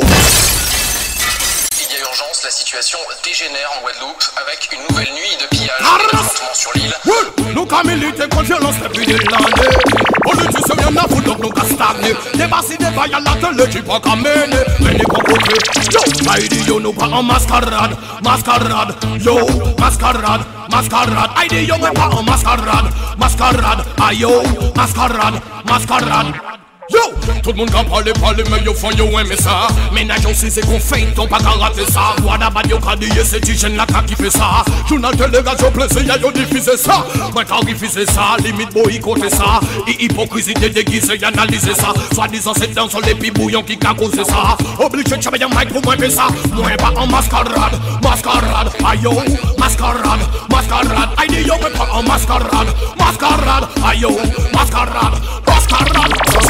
Il y a urgence, la situation dégénère en Guadeloupe avec une nouvelle nuit de pillage et d'affrontements sur l'île. Nous qu'à militer contre violence depuis des années. Politiciens y'en a foutre donc nous qu'à stagner. Débasser des bails à la télé qui pas qu'à mener. Mais les compotés, yo. I dis yo nous pas en mascarade, mascarade, yo. Mascarade, mascarade. I dis yo nous pas en mascarade, mascarade. Aïe yo, mascarade, mascarade. Yo, tout le monde qui parle, parle, mais yo font yo aimer ça. Ménage aussi c'est qu'on fait, t'on pas qu'à rater ça. Voilà, bah yo qu'à dire, c'est Tijen là qui fait ça. Journal délégation plaisir, y'a yo diffusé ça. Moi t'as diffusé ça, limite boycotter ça. Et hypocrisie déguisée, y'a analysé ça. Soit disant c'est dans les pis bouillons qui qu'a causé ça. Obligé de changer un mic pour moi faire ça. Moi pas en mascarade, mascarade. Aïe yo, mascarade, mascarade. Aïe dis yo, mais pas en mascarade, mascarade. Aïe yo, mascarade, mascarade.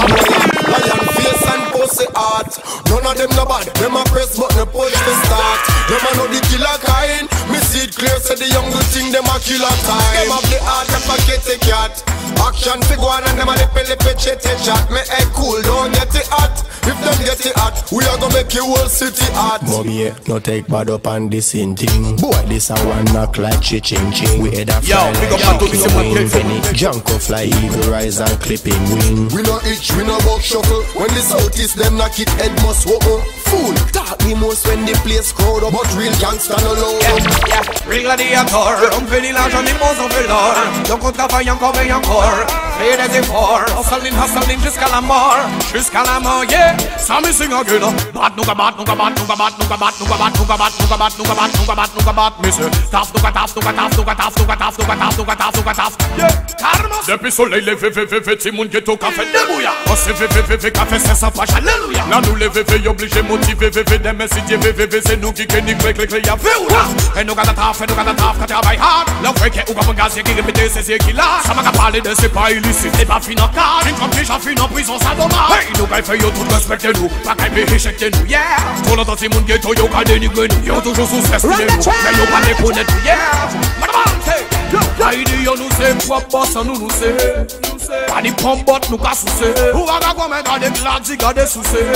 Lion face and pussy heart. None of them no bad. Them a press but no push to start. Them a know the killer kind. Me see it clear, say the young good thing them a killer time. Them have the heart of a kitty cat. Action fi go on and them a lip lip chatty chat. Me head cool, don't get it hot. If them get it hot, we are gonna make your whole city hot. Mommy, no take bad up on this in thing. Boy, this a one knock like chi-ching ching. We head a fly like King Junko fly, eagle rise and clipping wing. We no itch, we no buck shuffle. When the south is them knock it, head must wobble. Fool, talk the most when the place crowd up. But real gangsta no low. Yeah, yeah, real gladiator. On fait l'argent, les mots on fait l'or. Donc on travaille encore et encore. Fais des efforts, hustling, hustling jusqu'à la mort. Jusqu'à la mort, yeah. Ça me sing again. Bat, nous ga bat, nous ga bat, nous ga bat, nous ga bat, nous ga bat, nous ga bat, nous ga bat, nous ga bat, nous ga bat, nous ga bat, monsieur. Taf, nous ga taf, nous ga taf, nous ga taf, nous ga taf, nous ga taf, nous ga taf, nous ga taf. Yeah, karma. Depuis soleil levé, vé, vé, vé, Timon ghetto café débouilla. Oh c'est vé, vé, vé, vé, café c'est sa fâche, alléluia. Là nous les vé, vé, obligé, motivé, vé, vé, des messieurs, vé, vé, vé, c'est nous qui kenny, clé, clé, clé, y'a vé ou là. Et nous ga taf, et nous ga taf, quand travaille hard. Le vrai qu'est ou ga gaz, qui répétait, c'est c'est qui là. Ça m'a qu'à parler de c'est pas illicite, c'est pas fin en cas. Une comme déjà fin en prison, ça dommage. Hey, nous ga fait yo tout respecter nous. Pas qu'à payer checker nous, yeah. Trop longtemps si mon ghetto yo ka dénigrer nous. Yo toujours sous stress nous. Mais yo pas déconner tout, yeah. Madame, hey, yo. I dis yo nous c'est quoi boss nous nous c'est. Pas ni pombot nous ka soucer. Ou ga ga comme garder gladi garder soucer.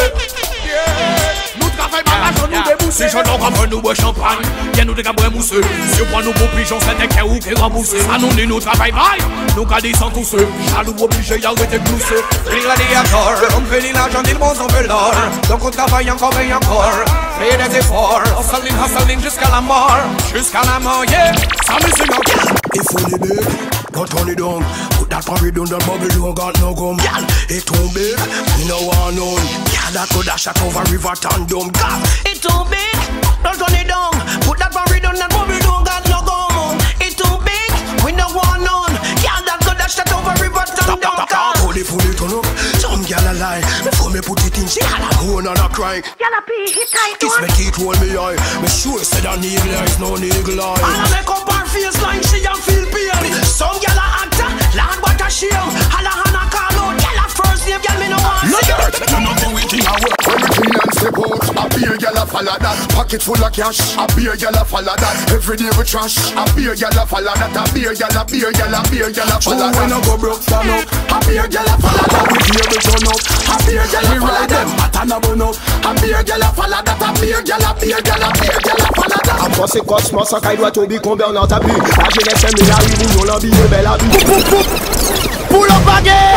Nous travaillons pas l'argent nous débousser. Si je n'en ramène nous bois champagne, bien nous dégaboyer mousser. Si on prend nous beaux pigeons, c'est des ou qui rembourser. Ça nous dit nous travaillons pas, nous ka dit sans tousser. Jaloux obligé d'arrêter de glousser. Les gladiateurs, on fait l'argent, ils montent on fait l'or. Donc on travaille encore et encore. Fais des efforts, hustling, hustling jusqu'à la mort. Jusqu'à la mort, yeah. Ça me sing again. If only big, don't turn it down. Put that parry down, that bubble don't got no gum. Y'all, it too big, me no want none. Yeah, that could dash out over river Tandem. God, it too big, don't turn it down. Put that parry down, that bubble don't got no gum. It too big, we no want none. Yeah, that could dash out over river Tandem. God, hold it, fully turn up. Some gyal a lie, before me put it in, she had a moan and a cry. Gyal a pee, hit tight. Kiss me, keep hold me eye. Me sure said an eagle eye is no eagle eye. And I make up her face like she a feel pain. Some gyal a actor, Lord what a shame. Holla Hannah call out, gyal a first name, gyal me no want see. You know the wicked I work when we clean and step out. A beer gyal a follow that. Pocket full of cash, a beer gyal a follow that. Every day we trash, a beer gyal a follow that. A beer gyal a beer gyal a beer gyal a follow that. True, we no go broke stand up. A beer gyal a follow that. We hear we turn up. A beer gyal a follow that. At an abon up. A beer gyal a follow that. A beer gyal a beer gyal a beer gyal a follow that. A conséquence, moi ça doit tomber combien on a tapé. La jeunesse aime les arrives, nous l'habille belle habille. Pull up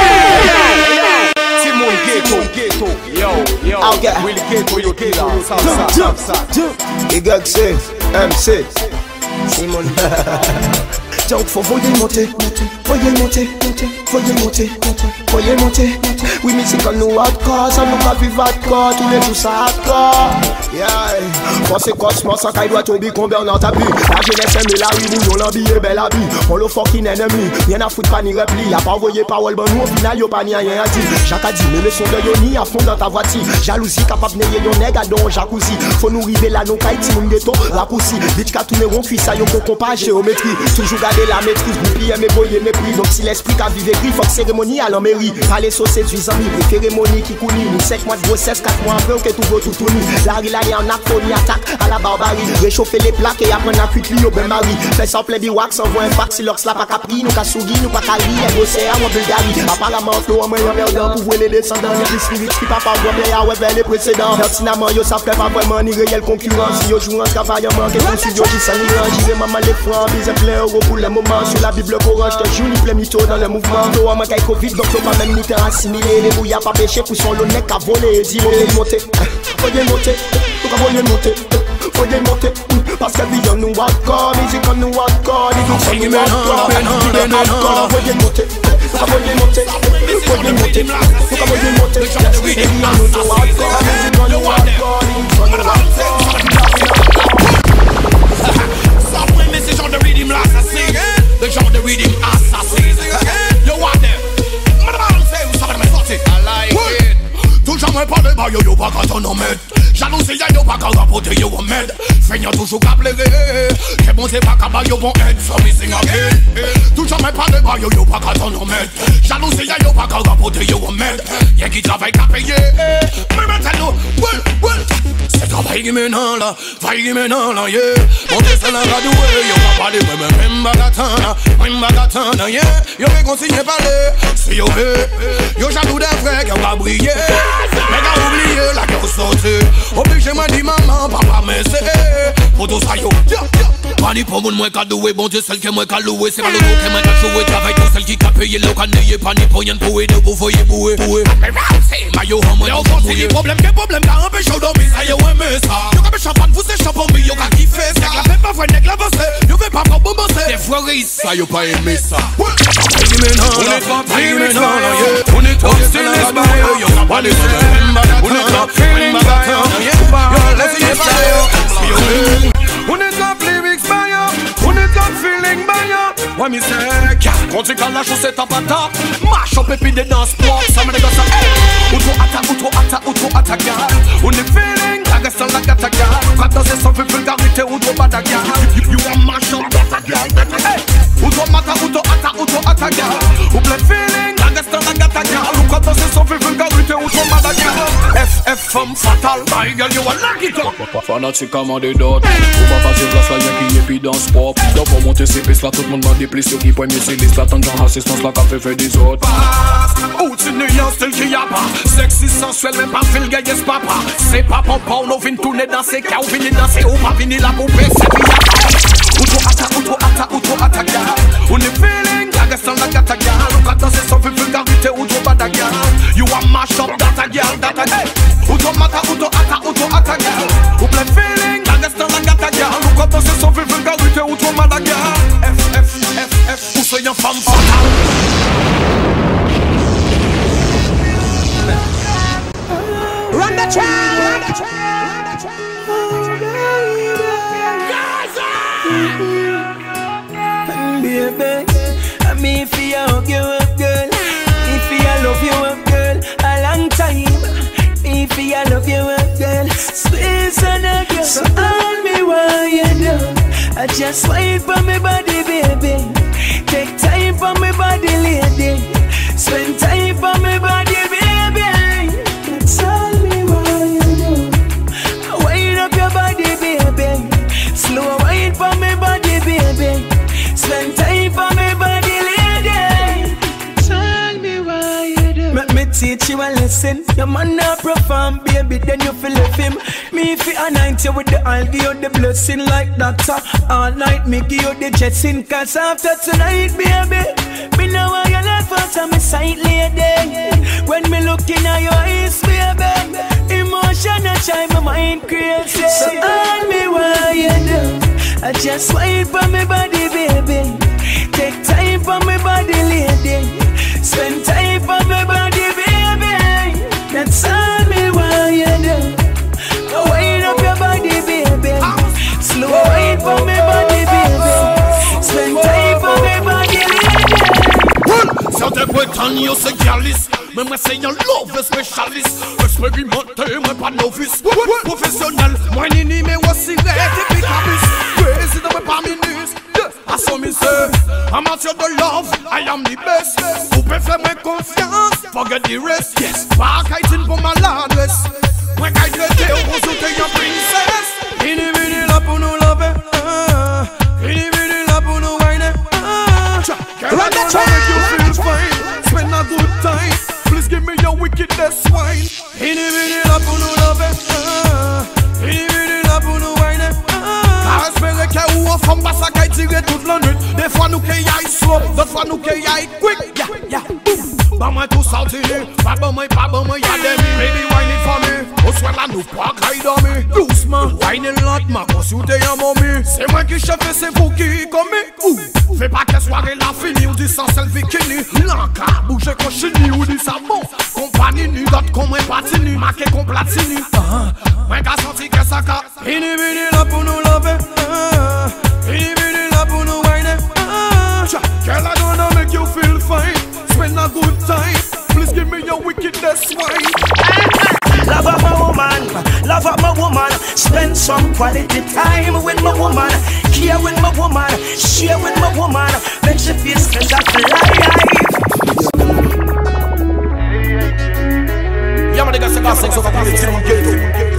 again. Simon Ghetto, yo, yo, Will Ghetto, you killer, South, South, South. Y C, M C, Simon. Donc faut voyer monter, voyer monter, voyer monter, voyer monter. Oui, mais c'est quand nous hardcore, ça nous va vivre hardcore, tous les jours ça hardcore. Yeah, conséquence, moi ça doit tomber combien on a tapé. La jeunesse aime la rue, nous l'habille belle habille. On le fucking ennemi, rien à foutre pas ni repli. Y'a pas envoyé parole, bon nous au final y'a pas ni rien à dire. Jacques a dit, mais le son de Yoni à fond dans ta voiture. Jalousie capable de n'ayez yon nègre à don jacuzzi. Faut nous river là, nous kaiti, moun ghetto, raccourci. Vite qu'à tourner rond, fils, ça yon qu'on compare géométrie. Toujours garder la maîtrise, goupiller mes boyers, mes prix. Donc si l'esprit qu'a vivé gris, faut que cérémonie à la mairie. Parler sauce séduisant, cérémonie qui coule. Nous cinq mois de grossesse, quatre mois après, ok, tout va tout tourner. La rilani en aphonie, attaque à la barbarie. Réchauffer les plaques et apprendre à cuire au bain mari. Fait ça plein de wax, envoie un fax, si leur slap a capri. Nous qu'à souri, nous pas cali, un océan en Bulgarie. Apparemment, flow en moyen verdant pour voir les descendants. Y'a des spirits qui papa doit bien à ouais vers les précédents. Pertinemment, yo ça fait pas vraiment ni réel concurrence. Si yo joue en travaillement, que ton studio qui s'en ira. J'y vais maman les francs, bise plein euro pour le moment. Sur la Bible Coran, j'te joue ni plein mytho dans le mouvement. Yo a manqué Covid, donc t'as pas même ni temps assimilé. Les bouillards pas péché pour son l'honnête qu'à voler. Dis moi faut monter, faut y monter, faut y monter, faut y monter. Parce que vie nous hardcore, musique on nous hardcore, les gens nous hardcore, nous hardcore, faut y monter, faut y monter, faut y monter, faut y monter. Les gens nous hardcore, musique on nous hardcore, les gens nous hardcore. Ça ouais mais c'est genre de rhythm l'assassin, le genre de rhythm assassin. Yo what them? Madame say vous savez me sortir. I like it. Toujours me parler bah yo yo pas quand on en met. Jalousie y'a yo pas qu'à rapporter yo en med. Feignant toujours qu'à plairer. Que bon c'est pas qu'à bah yo bon head so missing again. Toujours me parler bah yo yo pas quand on en met. Jalousie y'a yo pas qu'à rapporter yo en med. Y'a qui travaille qu'à payer. Mais maintenant, well, well. C'est travail qui maintenant là, travail qui maintenant là, yeah. Montez ça la radio, yo pas parler, mais même bagatana, même bagatana, yeah. Yo me consigne parler, si yo veut. Yo jaloux des frères qui ont pas brillé. Mais gars oublié la gueule sortie. Obligé m'a dit maman, papa mais c'est pour tout ça yo, yo, yo. Mani pour moun moi qu'a doué, bon Dieu celle qui moi qu'a loué. C'est pas le mot qui m'a joué, travail tout celle qui qu'a payé le cannier. Pas ni pour rien pour aider, pour voyer boué, boué. C'est ma yo, moi yo, c'est des problèmes, des problèmes qu'a empêché dormir, ça yo aimé ça. Yo qu'a champagne, vous c'est champagne, mais yo qu'a kiffé ça. La fait pas vrai, nèg la bossé, yo fait pas pour bosser. Des fois ça yo pas aimé ça. On est pas pris maintenant, on est trop still is by yo, yo pas les on est pas feeling by yo, yo laissez pas yo. On est pas lyrics by yo, on est pas feeling by yo. What me say? Quand tu calmes la chaussette à patate, mash up et puis des danses pop, ça me dégosse. Outro attaque, outro attaque, outro attaque. On est feeling, la gueule la gata gal. Quand danser sans vulgarité, outro bata gal. You want mash up, bata gal. Outro mata, outro attaque, outro attaque. Ou plein feeling, la gueule la gata gal. Quand danser sans vulgarité, outro bata gal. F F femme fatale, my girl, you a lucky top. Fanatique commandé d'autres. Faut pas passer place là, y'a qui est puis dans ce pop. D'abord pour monter ses pistes là, tout le monde m'a déplacé. Ceux qui poignent ses listes là, tant de gens assistance là, qu'a fait fait des autres. Outil nuance tel qu'il y a pas. Sexy sensuel, même pas fil gay, yes papa. C'est pas papa, on vient tourner dans ces cas. On vient danser, on va venir la poupée, c'est bien. Outro attaque, outro attaque, outro attaque. On est feeling, la gueule la gata gal. On va danser sans vulgarité, outro bata gal. You want mash up, data gal, data gal. Outro mata, outro attaque, outro attaque. Ou plein feeling, la gueule la gata gal. On va danser sans vulgarité, outro bata gal. F, F, F, F, ou soyons femme fatale. Run the track! Baby, I mean if you hug you up, girl. If you love you up, girl. A long time. If you love you up, girl. Space and a girl. So all me what you do. I just wait for me body, baby. Take time for me body, lady. Spend time for me body, baby. That's all me what you do. Wind up teach you a lesson. Your man not perform, baby, then you feel left him. Me if you anoint you with the I'll give you the blessing like doctor. All night me give you the jetting. Cause after tonight, baby, me know how your life out of my sight lady. When me look in your eyes, baby, emotion a shine my mind crazy. So on me what you do, I just wait for me body, baby. Take time for me body, lady. Spend time for me body, baby. That's all me what you do. Go wind up your body, baby. Slow wine for me body, baby. Spend time for me body, lady. Certains prétendent yo c'est gyalis, mais moi c'est un love spécialiste. Expérimenté, moi pas novice. Professionnel, moi nini mais aussi red et picabis. Président mais pas ministre. I saw me say, I'm out your love, I am the best. Vous pouvez faire my confiance, forget the rest. Yes, pas kiting pour ma ladresse. Moi qui traité, on sauter your princess. Ini vini la pour nous laver, ini vini la pour nous whiner. Run the track, make you feel fine. Spend a good time, please give me your wickedness wine. Ini vini la pour nous laver, ini vini la pour nous whiner. Espérer que ou en femme basse à tirer toute la nuit. Des fois nous qui aille slow, d'autres fois nous qui aille quick. Yeah, yeah, boom. Bah moi tout sorti, pas bon moi, pas bon moi, y'a des mi. Baby wine it for me, au soir là nous pas caille dormir. Doucement, wine it lot, ma consulté y'a momie. C'est moi qui chef et c'est vous qui commis. Ouh, fais pas que soirée la fini ou dit sans seul bikini. L'enca, bouge cochini ou dit ça bon. Compagnie ni d'autres comme un patini, marqué comme platini. Moi qui senti que ça ca. Ini vini là pour nous laver. Ini vini là pour nous whiner. Girl, I don't know make you feel fine. Spend a good time. Please give me your wickedness wine. Love of my woman, love of my woman. Spend some quality time with my woman. Care with my woman, share with my woman. Make she feel strength of life. Yeah, man, they got some gas things so I can get to the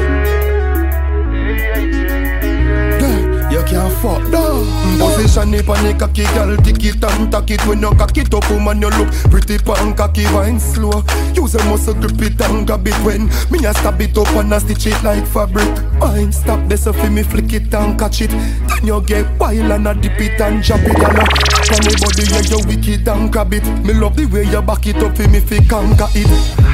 you can't fuck down. Position it on the cocky, girl, tick it and tack it. When you cock it up, woman, you look pretty pan cocky, wine slow. Use a muscle grip it and grab it when me a stab it up and a stitch it like fabric. Wine stop this so fi me flick it and catch it. Then you get wild and a dip it and jump it and a on the body, yeah, you wicked and grab it. Me love the way you back it up fi me fi conquer it.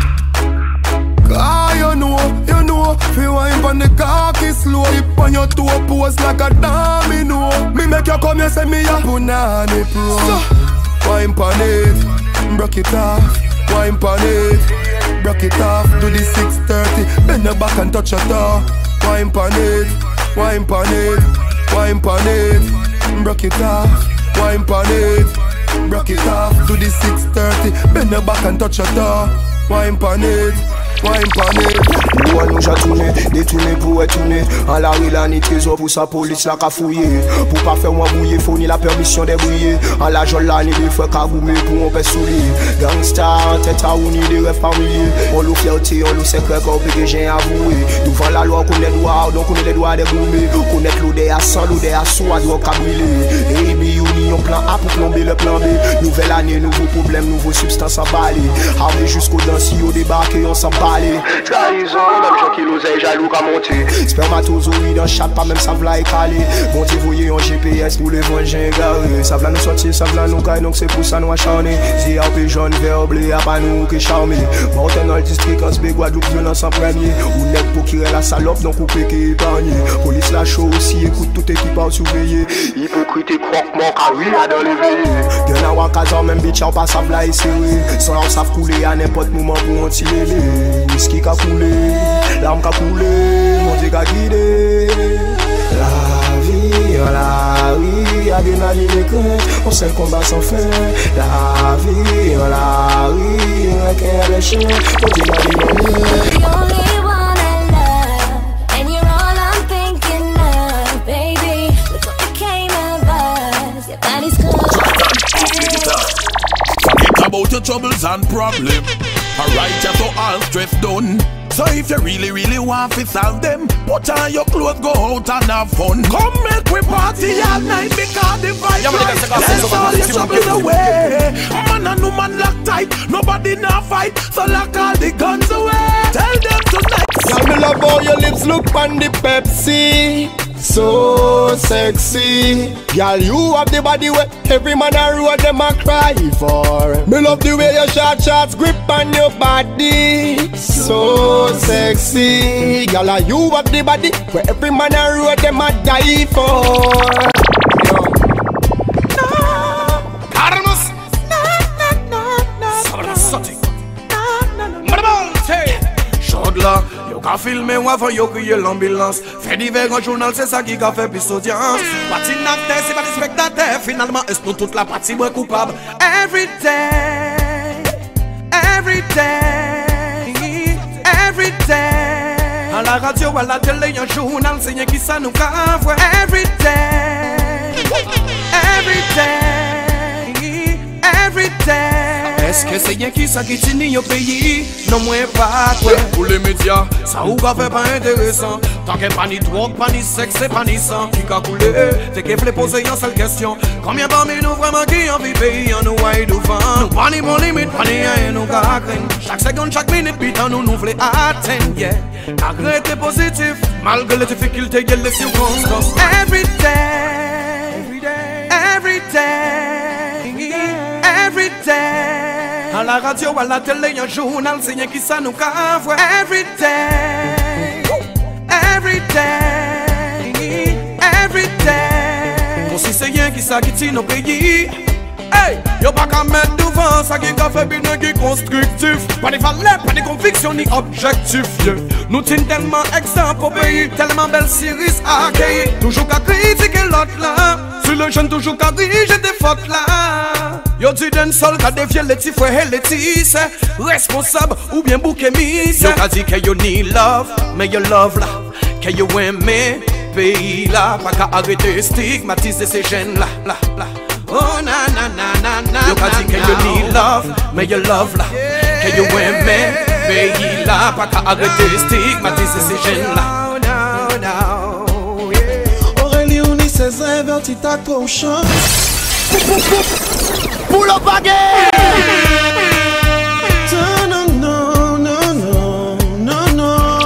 Ah, you know, you know, fi wine pon the cocky slow. Hip on your toe pose like a domino. Me make you come here say me a punani pro. So, wine pon it, broke it off. Wine pon it, broke it off. Do the six thirty, bend your back and touch your toe. Wine pon it, wine pon it, wine pon it, broke it off. Wine pon it, broke it off. Do the six thirty, bend your back and touch your toe. Wine pon it. Wine pané, nous allons jatourner, détourner pour retourner. En la rue la ni trésor pour sa police la ka fouiller. Pour pas faire moi bouiller, faut ni la permission d'ébrouiller. En la jolle la ni des fois kagoumé pour on peut soulier. Gangsta en tête à ou ni des rêves familiers. On loue fierté, on loue secret qu'on peut que j'ai avoué. Devant la loi qu'on est droit, donc on est les droits des gourmets. Connaître l'odeur à sang, l'odeur à soie, doit cabriller. A B Union plan A pour plomber le plan B. Nouvelle année, nouveau problème, nouveau substance emballée. Armé jusqu'au dancier, au débarqué, on s'en bat. Trahison, même chose qui l'oseille jaloux qu'à monter. Spermatozoïde en chat, pas même ça v'là écaler. Bon t'y voyez en G P S pour les vents j'ai garé. Ça v'là nous sortir, ça v'là nous caille, donc c'est pour ça nous acharner. Z A P jaune, vert, blé, y'a pas nous qui charmer. Monter dans le district, en Sbé, Guadeloupe, violence en premier. Ou net pour qui la salope, donc coupé qui épargné. Police la chaud aussi, écoute tout équipe à surveiller. Hypocrite et croque-mort, car oui, à dans les veillées. Y'en a wakazan, même bitch, en pas ça v'là essayer. Sans leur savent couler à n'importe moment pour en tirer. Whisky qu'a coulé, l'arme qu'a coulé, mon Dieu qu'a guidé. La vie, la vie, adrénaline et crainte, on sait le combat sans fin. La vie, la vie, un cœur de chien, mon Dieu qu'a guidé. About your troubles and problems, alright, you to all stress done. So if you really, really want to solve them, put on your clothes, go out and have fun. Come make we party all night because the vibe right. Let's all your troubles away. Man and woman locked fight. Nobody now fight, so lock all the guns away. Tell them tonight. Girl, me love how your lips look on the Pepsi. So sexy. Girl, you have the body where every man a road them a cry for. Me love the way your short shorts grip on your body. So sexy. Girl, you have the body where every man a road them a die for. Carlos. Chodla, yo ka filme ou avant yo crier l'ambulance. Fait divers en journal, c'est ça qui a fait plus d'audience. Parti d'acteur, c'est pas des spectateurs. Finalement, est-ce nous toute la partie moins coupable? Every day, every day, every day. À la radio, à la télé, un journal, c'est rien qui ça nous cave. Every day, every day, every day. Est-ce que c'est rien qui ça qui tient au pays? Non, moi pas quoi. Pour les médias, ça ou qu'a fait pas intéressant. Tant qu'il pas ni drogue, pas ni sexe, c'est pas ni sang. Qui qu'a coulé, c'est qu'il faut poser une seule question. Combien parmi nous vraiment qui envie pays en nous aille devant? Nous pas ni bon limite, pas ni rien, nous qu'a craindre. Chaque seconde, chaque minute, putain, nous nous voulons atteindre, yeah. Arrêtez positif, malgré les difficultés et les circonstances. Every day, every day, every day, every day. À la radio, à la télé, un journal, c'est rien qui ça nous cave. Every day, every day, every day. Bon, si c'est rien qui ça qui tient nos pays. Hey, y'a pas qu'à mettre devant ça qui a fait bien qui constructif. Pas des valeurs, pas des convictions ni objectifs, yeah. Nous tenons tellement exemple au pays, tellement belle série à accueillir. Toujours qu'à critiquer l'autre là. Si le jeune toujours qu'à diriger des fautes là. Yo dit d'un seul qu'à dévier les petits frères et les petits responsable ou bien bouquemis. Yo qu'a dit que you need love, mais you love là. Que you aime pays là. Pas qu'à arrêter stigmatiser ces jeunes là, là, là. Oh na na na na na. You qu'a dit que you need love, mais you love là. Que you aime pays là. Pas qu'à arrêter stigmatiser ces jeunes là. Aurélie, on y ses invertis, t'as toi au champ. Pull up again! No, no, no, no, no, no.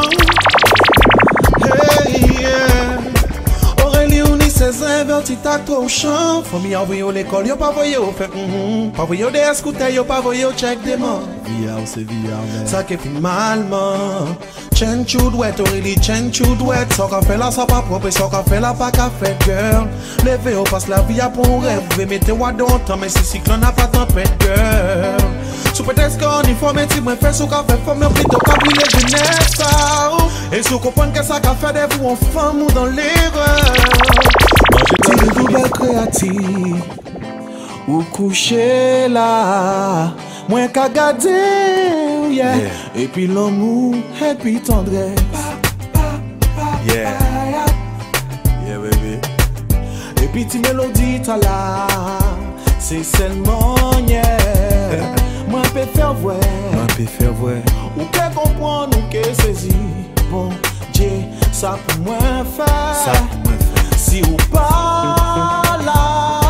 Hey, yeah. Aurélie, on y ses invertis, t'as toi au champ. Faut m'y envoyer à l'école, y'a pas voyé au fait. Pas voyé au D S scooter, y'a pas voyé au check des morts. Via, c'est via, ça qui fait mal, man. Chen chudouette, Aurélie, chen chudouette. Ça qu'a fait là, ça pas propre, ça qu'a fait là, pas qu'a fait, girl. Levez au passe la vie à pour rêve. Mettez-moi dans le temps, mais si cyclone n'a pas tempête, girl. Sous peut-être qu'on y faut mettre, moi fait ce qu'a fait, faut me plutôt qu'à briller jeunesse. Et sous comprendre que ça qu'a fait des vous en femme ou dans l'erreur. J'ai des nouvelles créatives. Ou coucher là. Moins qu'à garder, yeah. Yeah. Et puis l'amour, et puis tendresse. Yeah. Yeah, baby. Et puis ti mélodie, t'as là. C'est seulement, yeah. Moi, je peux faire vrai. Moi, je peux faire vrai. Ou que comprendre, ou que saisir. Bon, Dieu, ça pour moi faire. Ça pour moi faire. Si ou pas là.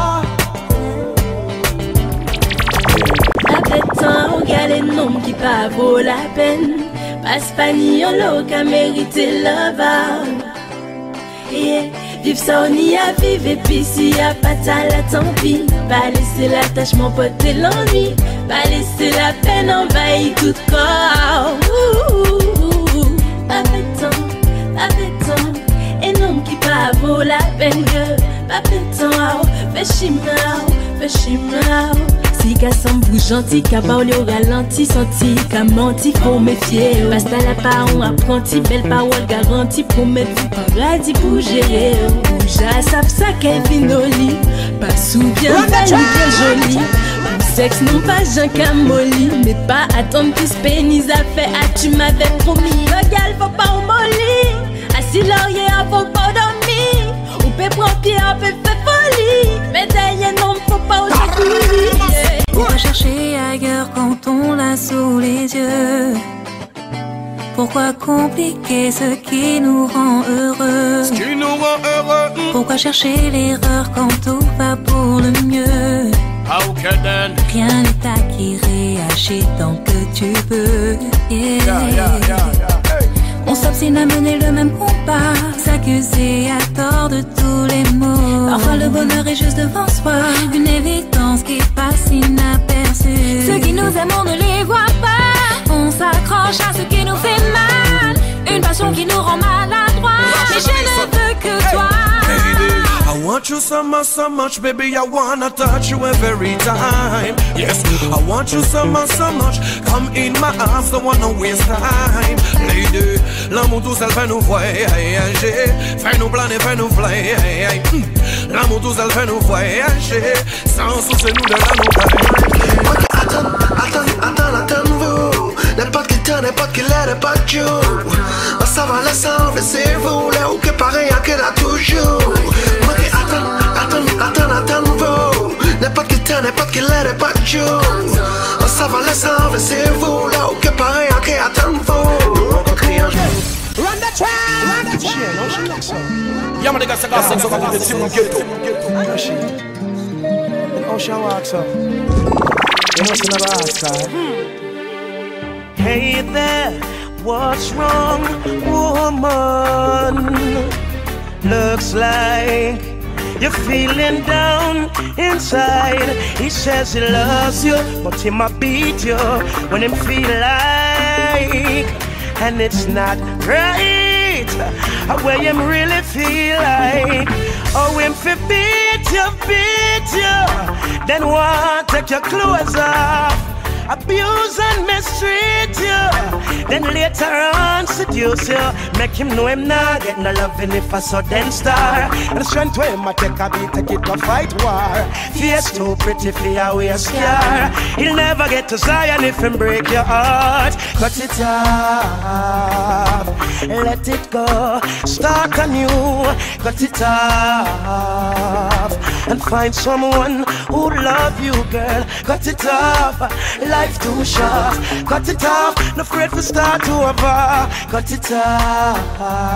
Temps, regarde les noms qui pas vaut la peine. Passe pas ni en l'eau qu'à mériter le va. Yeah. Vive ça on y a vivre et puis s'il y a pas ta la tant pis. Pas laisser l'attachement porter l'ennui. Pas laisser la peine envahir tout corps. Pas de temps, pas de temps. Et non qui pas vaut la peine que. Pas de temps, fais chimao, fais chimao. Si qu'à semble gentil, qu'à parler au ralenti, senti, qu'à menti, faut méfier. Basta la parole apprenti, belle parole garantie, pour mettre du paradis pour gérer. Bouja, savent ça qu'elle vinoli, pas souviens, pas jolie. Pour sexe, non pas Jean Camoli, mais pas attendre plus pénis à faire. Ah, tu m'avais promis, regarde, faut pas au molly. Assis laurier, faut pas dormir. Ou peut prendre pied, on peut faire folie. Mais d'ailleurs, non, faut pas aujourd'hui. Pourquoi chercher ailleurs quand on l'a sous les yeux? Pourquoi compliquer ce qui nous rend heureux? Ce qui nous rend heureux. Pourquoi chercher l'erreur quand tout va pour le mieux? Ok then. Rien n'est à qui réagit tant que tu peux. Yeah. Yeah, yeah, yeah, yeah. Hey. On s'obstine à mener le même combat, s'accuser à tort de tous les maux. Parfois le bonheur est juste devant soi, une évidence qui passe inaperçue. Ceux qui nous aiment on ne les voit pas, on s'accroche à ce qui nous fait mal. Une passion qui nous rend maladroits, mais je ne veux que toi. I want you so much, so much, baby, I wanna touch you every time. Yes, I want you so much, so much. Come in my arms, don't wanna waste time. Lady, l'amour tout seul fait nous voyager, fait nous planer, fait nous flyer. L'amour tout seul fait nous voyager, sans souci nous de la nouvelle. Ok, attends, attends, attends, attends-vous. N'importe qui t'en, n'importe qui l'aide, pas de you. Ça va laisser laissez-vous, là où que pareil, à que là toujours. Ok, attends, attends, attends, attends-vous. N'importe qui t'en, n'importe qui l'aide, pas de you. Ça va laisser laissez-vous, là où que pareil, à que attends-vous. Run the track! Run the track! Yeah, man, they got to go sing something with the Team Ghetto. And Ocean walks up. You know, never ask her. Hey there, what's wrong, woman? Looks like you're feeling down inside. He says he loves you, but he might beat you when him feel like. And it's not right, where him really feel like. Oh, him fi beat you, beat you, then what? Take your clothes off, abuse and mistreat you, then later on seduce you, make him know him not get no loving if I saw then star. And the strength to him I take a beat, take it to fight war. Face too pretty for your way scar. He'll never get to Zion if him break your heart. Cut it off, let it go, start anew. Cut it off and find someone who love you, girl. Cut it off, life too short. Cut it off, no afraid to start over. Cut it off,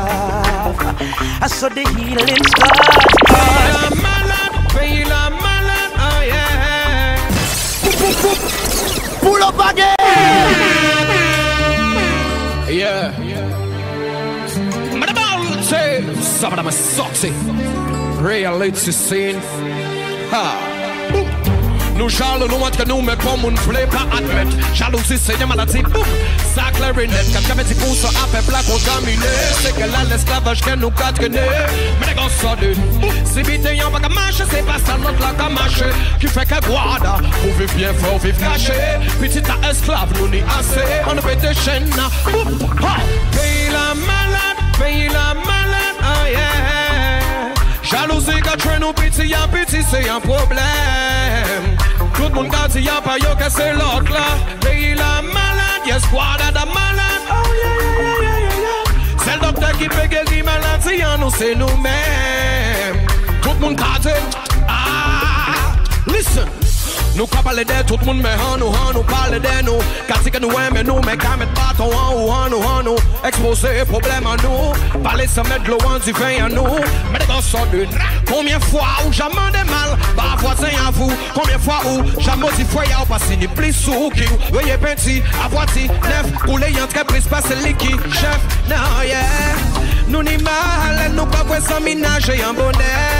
I saw the healing start. Feel a malade, feel a malade, oh yeah. Pull up again. Yeah. Madame, say, some of them are sexy. Reality scene. Ha. Nous charles, nous montre que nous mais comme on ne voulait pas admettre. Jalousie c'est une maladie, boum, ça clarinette. Quand j'avais dit pour ça, à peuple contaminé. C'est que là l'esclavage que nous quatre traîner. Mais les gars sont deux. Si vite y'en pas qu'à marcher, c'est pas ça l'autre là qu'à marcher. Qui fait que guarda, pour vivre bien, faut vivre caché. Petit à esclave, nous n'y assez. On ne peut des chaînes, boum, ha. Pays la malade, pays la malade, oh yeah. Jalousie quand tu nous petit, y'a petit, c'est un problème. Tout le monde a dit y'a pas yo que c'est l'autre là. Pays la malade, y'a squad à la malade. Oh yeah yeah yeah yeah yeah. C'est le docteur qui peut guérir maladie, y'a nous c'est nous-mêmes. Tout le monde a dit, ah, listen. Nous qu'à parler de tout le monde, mais en nous, en nous parle de nous. Car si que nous aimons nous, mais qu'à mettre bâton en haut, en nous, en nous. Exposer problème à nous. Parler sans mettre l'eau en du vin à nous. Mais les gars sont d'une. Combien de fois où jamais de mal, bah voisin à vous. Combien de fois où jamais dit fois y'a pas signé plus sous qui. Veuillez penti, à voici, neuf. Rouler y'en très prise, pas c'est liquide. Chef, non, yeah. Nous ni mal, nous pas voir sans ménage et en bonheur.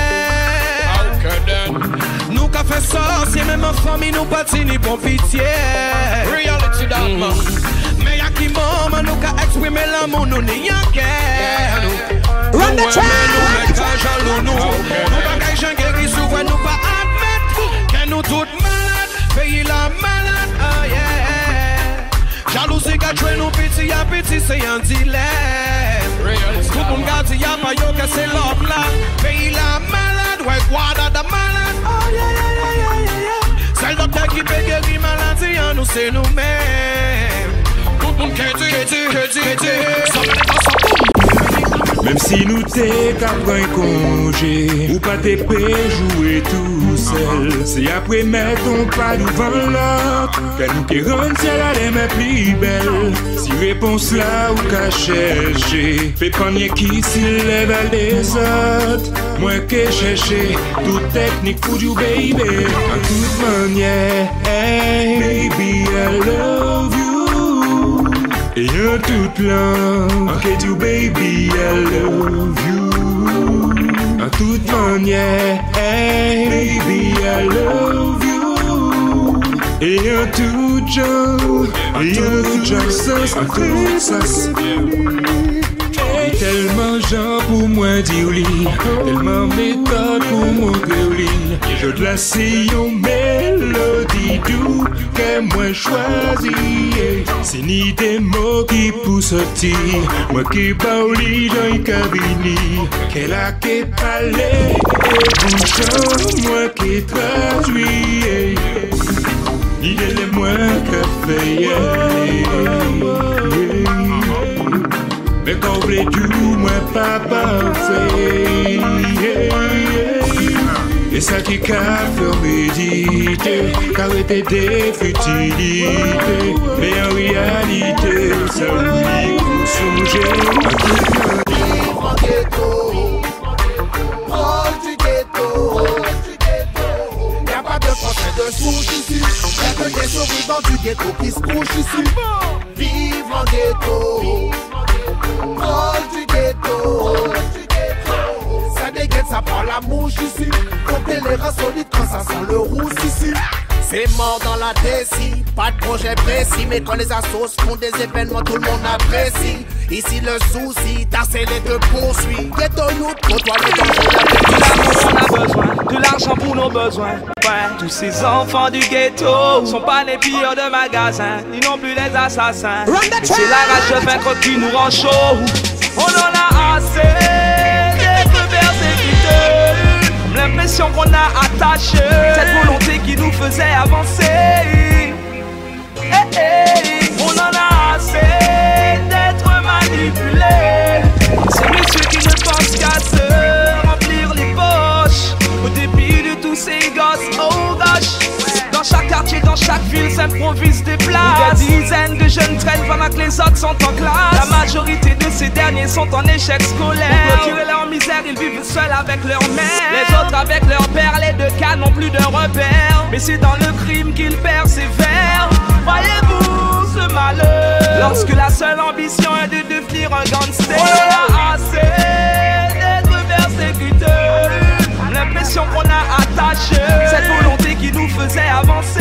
Nous qu'a fait sorcier, même en famille, nous pas ni bon pitié. Reality that man. Mais y'a qui moment, nous qu'a exprimer l'amour, nous n'y a guère. Run the track! Nous qu'a jaloux, nous. Nous pas qu'à gens guéris, souvent nous pas admettre. Que nous toutes malades, pays la malade, oh yeah. Jalousie qu'a tué nous petit, y'a petit, c'est un dilemme. Tout le monde garde, y'a pas yo que c'est l'autre là. Pays la malade, ouais, guarda da malade. Oh yeah, yeah, yeah, yeah, yeah. C'est le docteur qui peut guérir maladie, nous c'est nous-mêmes. Tout le monde qui dit, qui dit, qui dit, qui dit. Même si nous t'es qu'à prendre congé, ou pas t'es pé jouer tout seul. C'est après mettre ton pas devant l'autre, qu'à nous qui rendent ciel à les mains plus belles. Si réponse là ou qu'à chercher, fais panier qui s'élève à les autres. Moi que chercher, toute technique pour du baby. En toute manière, hey, baby I love you. Et en tout plan, ok tu baby I love you. En toute manière, hey, baby I love you. Et en tout genre, et en tout genre, ça, en tout sens. Tellement gens pour moi dire lit, tellement méthode pour montrer au lit. Je te laisse une mélodie doux que moi choisi. C'est ni des mots qui pour sortir, moi qui pas au lit dans une cabine. Qu'elle a qui parler et bouchon, moi qui traduit. Ni des moi que fait. Mais quand vous du moi pas parfait. Et ça qui qu'a fait méditer, qu'arrêter des futilités. Mais en réalité, ça oublie pour songer. Vivre en ghetto, proche du ghetto. Y'a pas de français de souche ici, y'a que des survivants du ghetto qui se couchent ici. Vivre en ghetto. Proche du ghetto, ça dégaine, ça prend la mouche ici. Comptez les rats solides quand ça sent le rousse ici. C'est mort dans la déci, pas de projet précis. Mais quand les assos font des événements, tout le monde apprécie. Ici le souci, ta scellé te poursuit. Ghetto youth, côtoie les dangers. On a besoin de l'argent pour nos besoins. Ouais, tous ces enfants du ghetto sont pas les pilleurs de magasins, ni non plus les assassins. C'est la rage de vaincre qui nous rend chaud. On en a assez d'être persécutés. L'impression qu'on a attaché cette volonté qui nous faisait avancer. Hey, hey. On en a assez d'être manipulés. Ces messieurs qui ne pensent qu'à se remplir les poches au début de tous ces gosses, oh gosh. Dans chaque quartier, dans chaque ville s'improvise des places. Des dizaines de jeunes traînent pendant que les autres sont en classe. La majorité de ces derniers sont en échec scolaire. Pour clôturer leur misère, ils vivent seuls avec leur mère. Les autres avec leur père, les deux cas n'ont plus de repères. Mais c'est dans le crime qu'ils persévèrent. Voyez-vous ce malheur, lorsque la seule ambition est de devenir un gangster. On a assez d'être persécutés. L'impression qu'on a attaché cette volonté qui nous faisait avancer.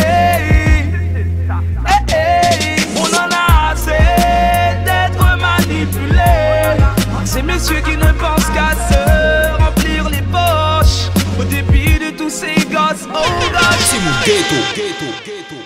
Hey, hey. On en a assez d'être manipulés. Ces messieurs qui ne pensent qu'à se remplir les poches au début de tous ces gosses, oh gosh. C'est mon ghetto, ghetto, ghetto.